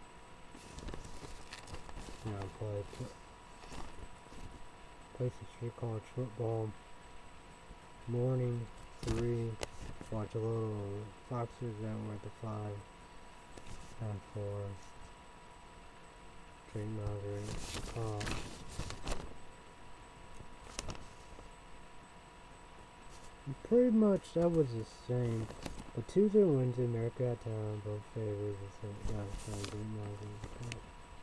Now play play some street college football. Morning three. Watch a little Foxes that were at the five. And four. Drink margarita. Pop. Pretty much that was the same. But Tuesday and Wednesday, America Got Talent, both favors the same. Yeah, so drink margarita.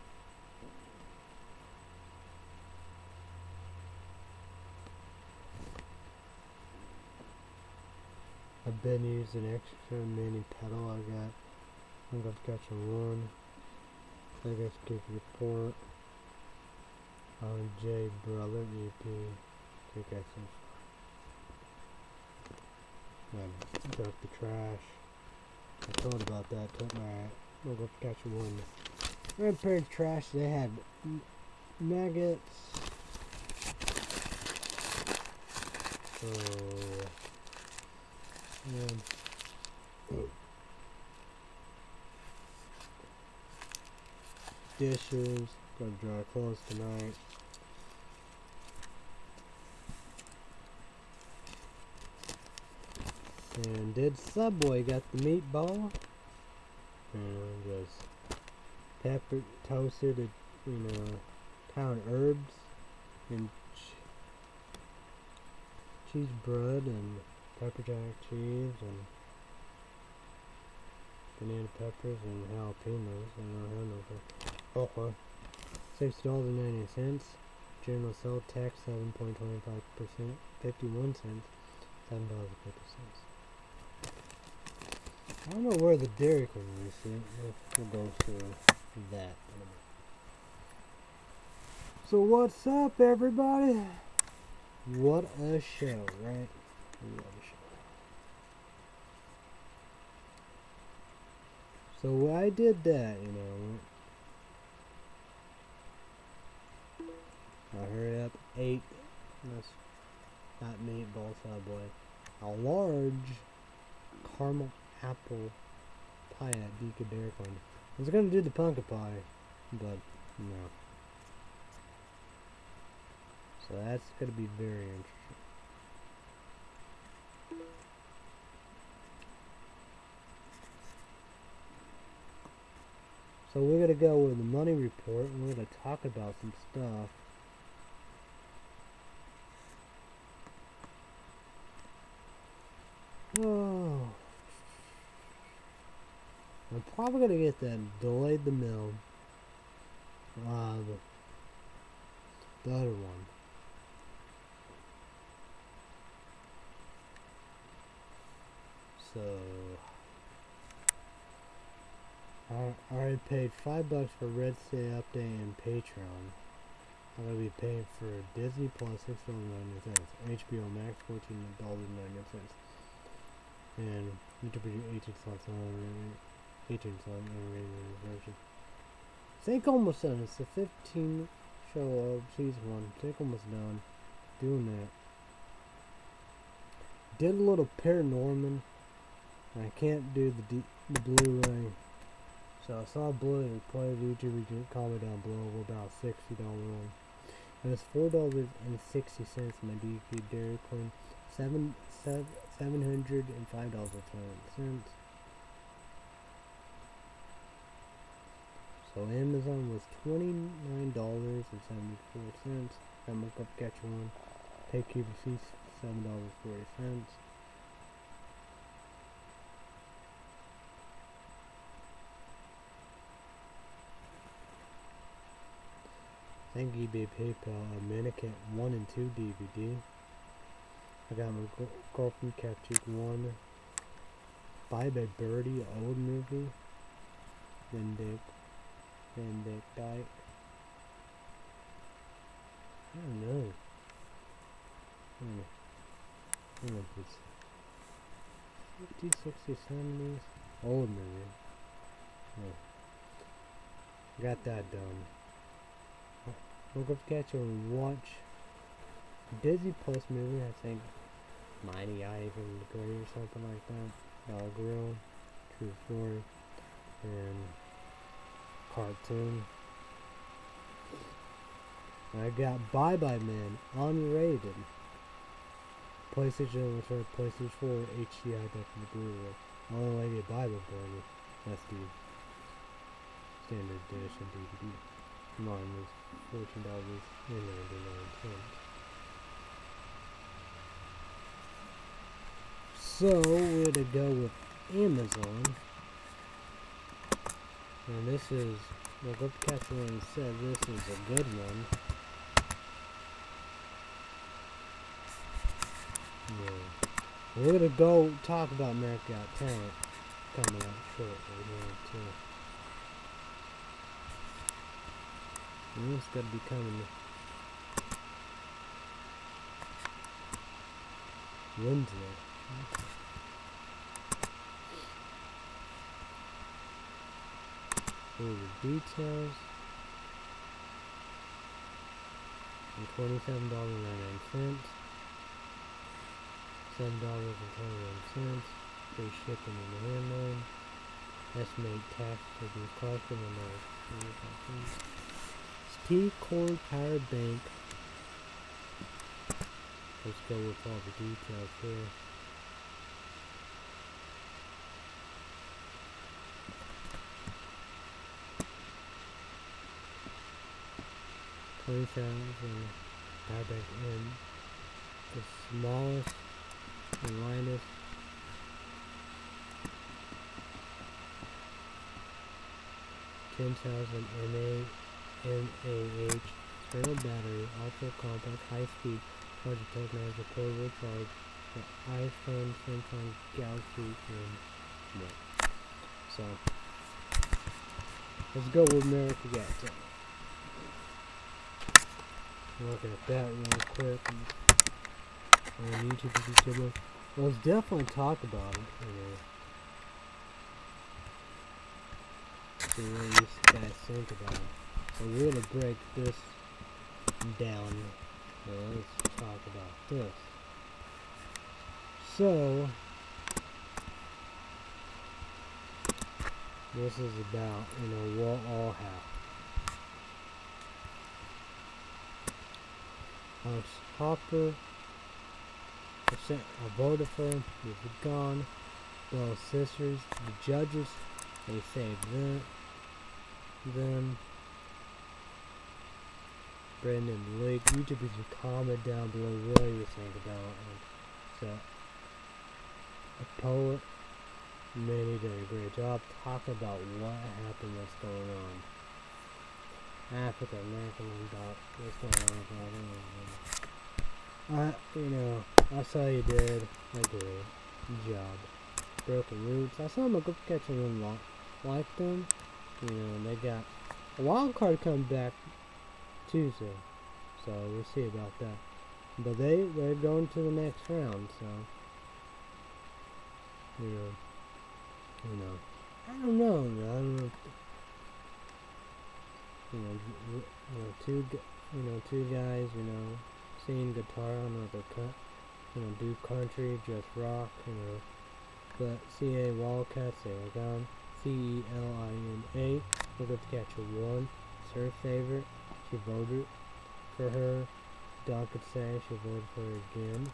I've been using extra mini pedal. I got, I think I've got some one. I guess give report on J Brother E P. I think I some. I took the trash. I told about that. Took my. I'll go catch one. Grandparents' trash. They had nuggets. So. Yeah. Dishes. Gonna dry clothes tonight. And did Subway got the meatball? And just pepper toasted, you know, town herbs and ch cheese bread and pepper jack cheese and banana peppers and jalapenos. I don't have no. Okay. Six dollars and ninety cents. General sale tax seven point twenty five percent. Fifty one cents. Seven dollars and fifty cents. I don't know where the Dairy Queen is. We'll go through that. So what's up, everybody? What a show, right? What a show. So I did that, you know. I hurried up, ate this not meatball Subway. A large caramel apple pie at Beacon Dairy Queen. I was gonna do the pumpkin pie, but no. So that's gonna be very interesting. So we're gonna go with the money report and we're gonna talk about some stuff. Oh. I'm probably gonna get that delayed the mill. Uh, the, the other one. So I already paid five bucks for Red State Update and Patreon. I'm gonna be paying for Disney Plus six dollars and ninety cents, H B O Max fourteen dollars and ninety cents, and YouTube eighteen slots on eighteen slots on regular version. I think almost done. It's the fifteen show of season one. I think almost done doing that. Did a little Paranorman. I can't do the D the Blu-ray. So I saw Blue play the YouTube comment down below with about sixty dollars on. And it's four dollars and sixty cents my D Q Dairy Queen. Seven seven seven hundred and five dollars and twenty cents. So Amazon was twenty-nine dollars and seventy-four cents. That Markup Catch one. Pay Q V C seven dollars and forty cents. Thank you, eBay, PayPal, a Mannequin one and two D V D. I got my girlfriend Capture one. Bye Bye Birdie, old movie. Then Dick. Then Dick died. I don't know. I don't know. I don't know if it's fifties, sixties, seventies. Old movie. Oh. Got that done. We'll go catch and watch Disney Plus movie, I think Mighty Ivan the Great or something like that. Dollar Grill, True Story, and cartoon. I got Bye Bye Man unrated. PlayStation for PlayStation four H D I definitely Blu-ray. I only like it Bye Bye Birdie. That's the standard edition D V D. Mine was fourteen dollars and ninety-nine cents. So we're to go with Amazon, and this is, well, go catch one said this is a good one. Yeah. We're gonna go talk about America Got Talent coming out shortly here too. And it's gonna be coming Wednesday. Okay. Here are the details. And twenty-seven dollars and ninety-nine cents. seven dollars and twenty-one cents. Free shipping and handling. Estimated tax to be collected on the T-Core Power Bank. Let's go with all the details here. twenty thousand power bank in the smallest and lightest. ten thousand mAh M A H external battery, ultra compact, high speed charging technology, portable charge for iPhone, Samsung, Galaxy, and more. So let's go with America Got Talent. Look at that real quick on YouTube, YouTube. Well, let's definitely talk about it. You know. See what you guys think about it. So we're gonna break this down. So let's talk about this. So this is about, you know, what all have. House Hopper, I voted for him, he's gone. Bell's sisters, the judges, they saved them. them. Brandon Lake, YouTube, you comment down below what you think about it. So, a poet. Man, he did a great job talking about what happened, what's going on. Africa, American dot, what's going on? I, you know, I saw you did a great job. Broken Roots. I saw them go catch them lot, like them. You know, they got a wild card coming back Tuesday, so we'll see about that. But they they're going to the next round, so you know, you know, I don't know. I don't know. You know, you know, two you know two guys. You know, singing guitar on other cut. You know, do country, just rock. You know. But C A Wildcats, they are gone. C E L I N A, we're going to catch a one. It's her favorite. She voted for her. Dog could say she voted for her again.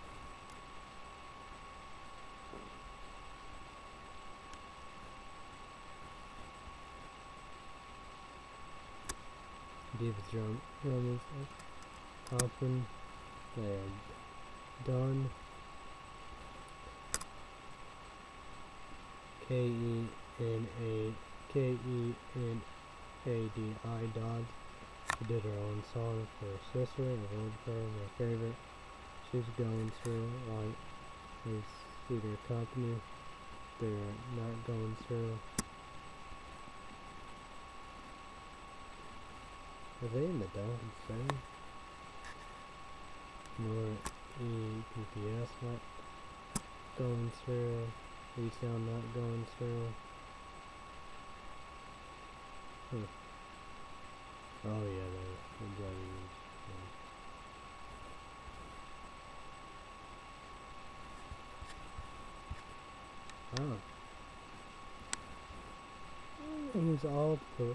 David Drum, Romans, Thompson, they are done. K E N A K E N A D I Dodge. She did her own song for her sister. I voted for her, my favorite. She's going through like they see their company. They're not going through. Are they in the Dolphin setting? Nor E P P S not going through. Retail not going through. Huh. Oh yeah, the, the bloody yeah. Oh. Who's all put?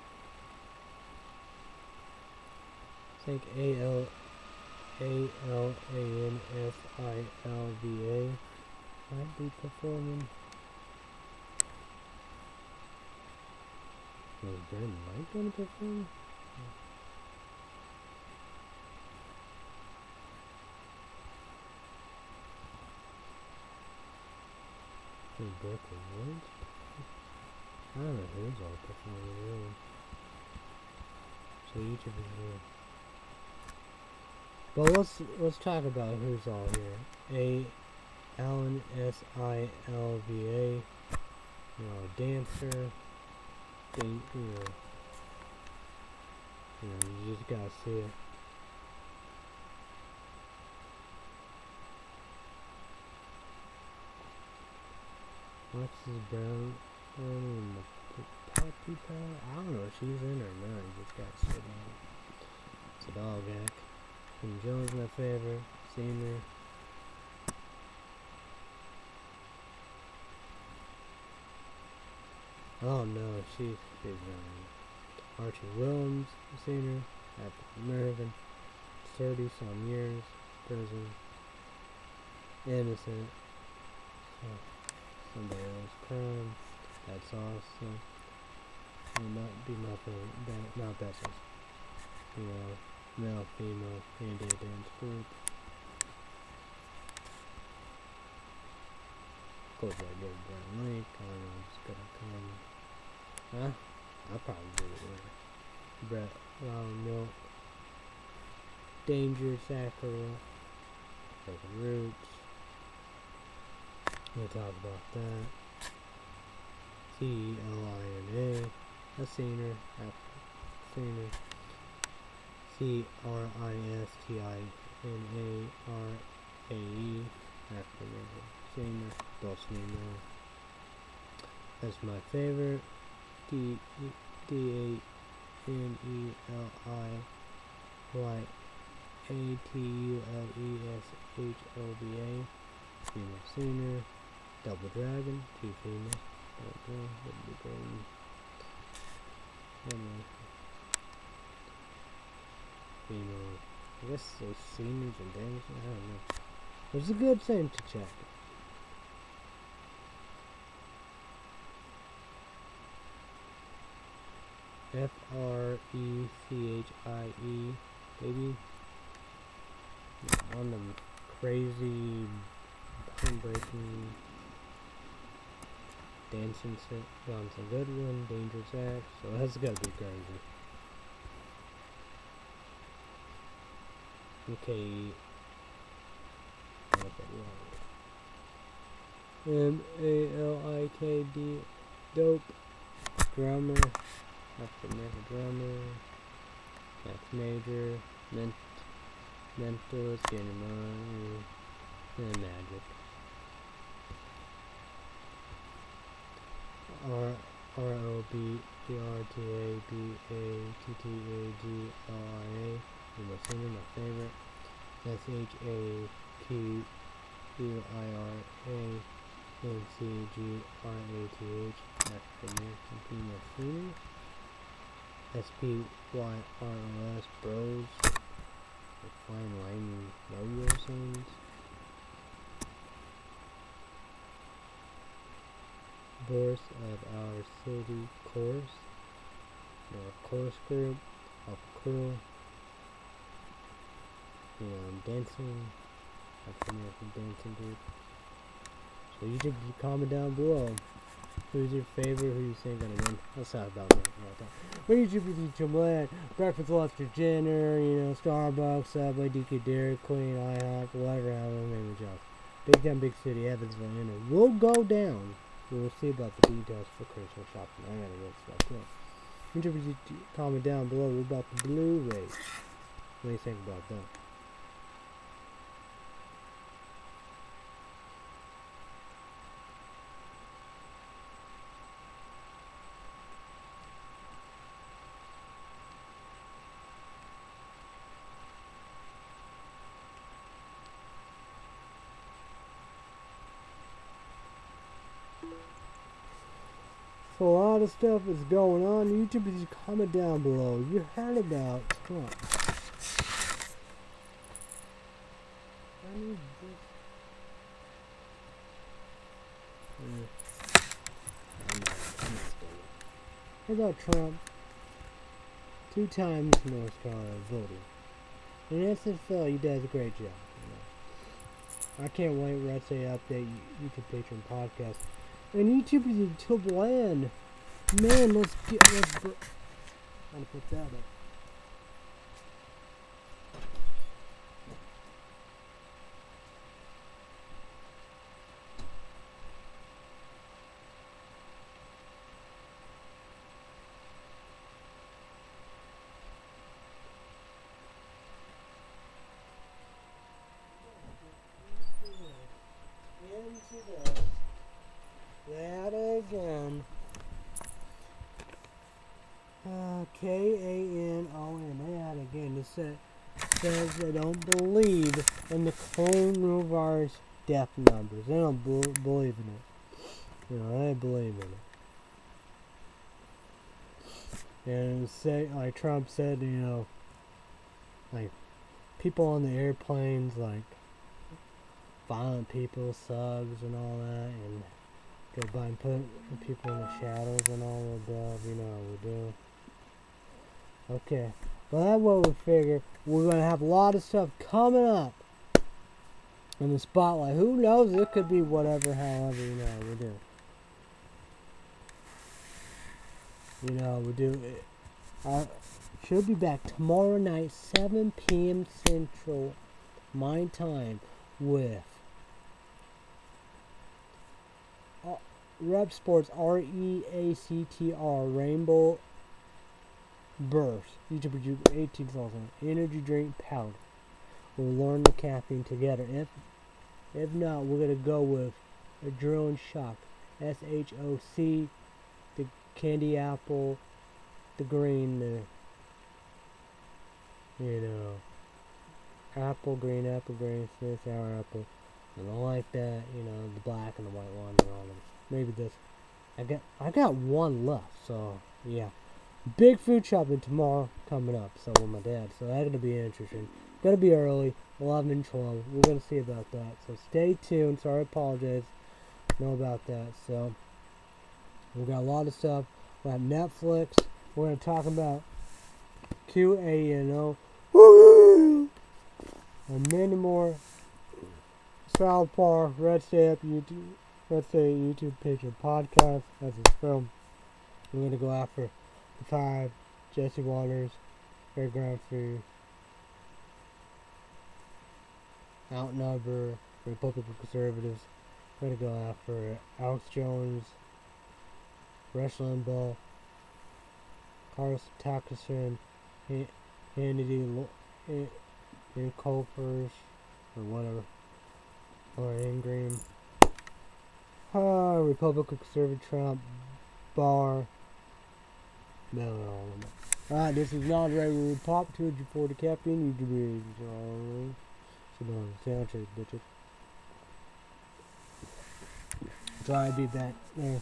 It's like A L A L A N S I L V A. Might be performing. Was Brandon Light gonna perform? Is Berkeley Woods? I don't know who's all performing really. So each of us here. But let's let's talk about who's all here. A Alan S I L V A, you know, a dancer, they, you know, you know, you just gotta see it. Alexis Brown, um, the Poppy Power, I don't know if she's in or not, you just gotta see it. It's a dog act. And Jones, my favorite, senior. Oh no, she's she's um, Archie Williams, singer, African American, thirty some years, prison, innocent, so somebody else crime, that's awesome. Will not be my favorite, that, not that one. You know, male, female, Indian dance group. Goes right there, Brown Lake, I don't know, it's gonna come. Huh? I'll probably do it later. Brett, Wild Milk, Danger, Sakura, Broken Roots. We'll talk about that. C E L I N A, a singer, singer. C R I S T I N A R A E, African American singer, Dulcinea Miller. That's my favorite. D D A N E L I Y A T U L E S H O B A, female singer. Double Dragon, two females. Double Dragon. Female. I guess those seniors and dancers, I don't know. It's a good thing to check. F R E C H I E, baby. On them crazy Bone breaking. Dancing John's a good one. Dangerous Act. So that's gotta be crazy. Okay. M A L I K D. Dope. Drummer. African American drummer. That's major. Ment mentalist. Getting money. And magic. R R O B E R T A B A T T A G L I A. You must sing my favorite. S H A Q U I R A N C G R A T H. African American female singer. S P Y R O S Bros. The Fine Line Rodeo Songs. Bourse of Our City Chorus. North Chorus Group. Alpha Crew. You know, dancing. African American dancing group. So you should comment down below. Who's your favorite? Who you think gonna win? Let's talk about that. What do you think with Chamberlain, Breakfast Lobster Dinner, you know, Starbucks, Subway, D K Dairy Queen, IHOP, whatever, however, maybe just Big Time Big City, Evansville, you know, we'll go down. We'll see about the details for Christmas shopping. I gotta get stuff too. You should comment down below about the Blu-ray. What do you think about that? So a lot of stuff is going on. YouTube, just comment down below. You heard about Trump. I need this. Uh, I'm not, I'm not How about Trump? Two times North Carolina voting. In S F L, he does a great job. You know. I can't wait for us to update YouTube Patreon podcast. And YouTube is YouTube land. Man, let's get let's br I'm gonna put that up. Into that. That again. Uh, K A N O N. That again. It says, says they don't believe in the coronavirus death numbers. They don't b believe in it. You know, they believe in it. And say, like Trump said, you know, like people on the airplanes, like violent people, thugs, and all that, and go by and put people in the shadows and all of that, you know what we do. Okay, well that's what we figure. We're going to have a lot of stuff coming up in the spotlight. Who knows, it could be whatever, however, you know we do. You know we do. I should be back tomorrow night, seven P M Central, my time, with Rep Sports, R E A C T R, Rainbow Burst, YouTube eighteen thousand, energy drink powder. We'll learn the caffeine together. If if not, we're gonna go with Adrenaline Shock, S H O C, the candy apple, the green, the you know, apple, green apple, green, sour apple. I don't like that, you know, the black and the white one and all of them. Maybe this. I got I got one left, so yeah. Big food shopping tomorrow coming up, so with my dad. So that's gonna be interesting. Gonna be early, eleven and twelve. We're gonna see about that. So stay tuned. Sorry, I apologize. Know about that. So we got a lot of stuff. We have Netflix. We're gonna talk about Q A N O and many more South Park, Red State YouTube, Red State YouTube page and podcast as it's film. We're gonna go after the five, Jesse Waters, Greg Granfrey, outnumber Republican conservatives. We're gonna go after Alex Jones, Rush Limbaugh, Carlos Tuckerson, Hannity, and Colfers, or whatever, or Ingram. Ah, Republican conservative Trump, Barr. No, no, no. Alright, this is not regular pop two hundred forty caffeine. You can be so no soundtrack, bitches. Try to be back there.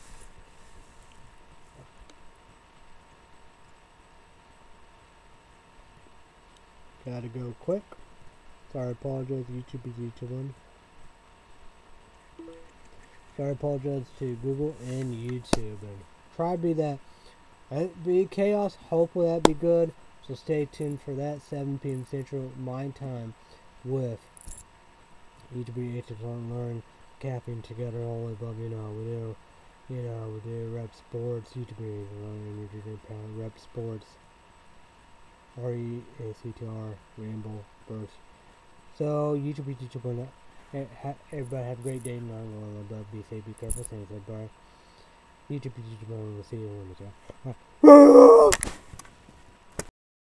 Gotta go quick. Sorry, apologize. YouTube is YouTube. Sorry, apologize to Google and YouTube. And try to be that. That'd be chaos. Hopefully that'd be good. So stay tuned for that. seven p m Central my time with YouTube H to learn caffeine together all above. You know we do. You know we do Rep Sports. YouTube learn energy pound Rep Sports. R E A C T R Rainbow Burst. So YouTube YouTube. Everybody have a great day. Not be safe. Be careful. Thanks. Bye. YouTube YouTube. We'll see you when it's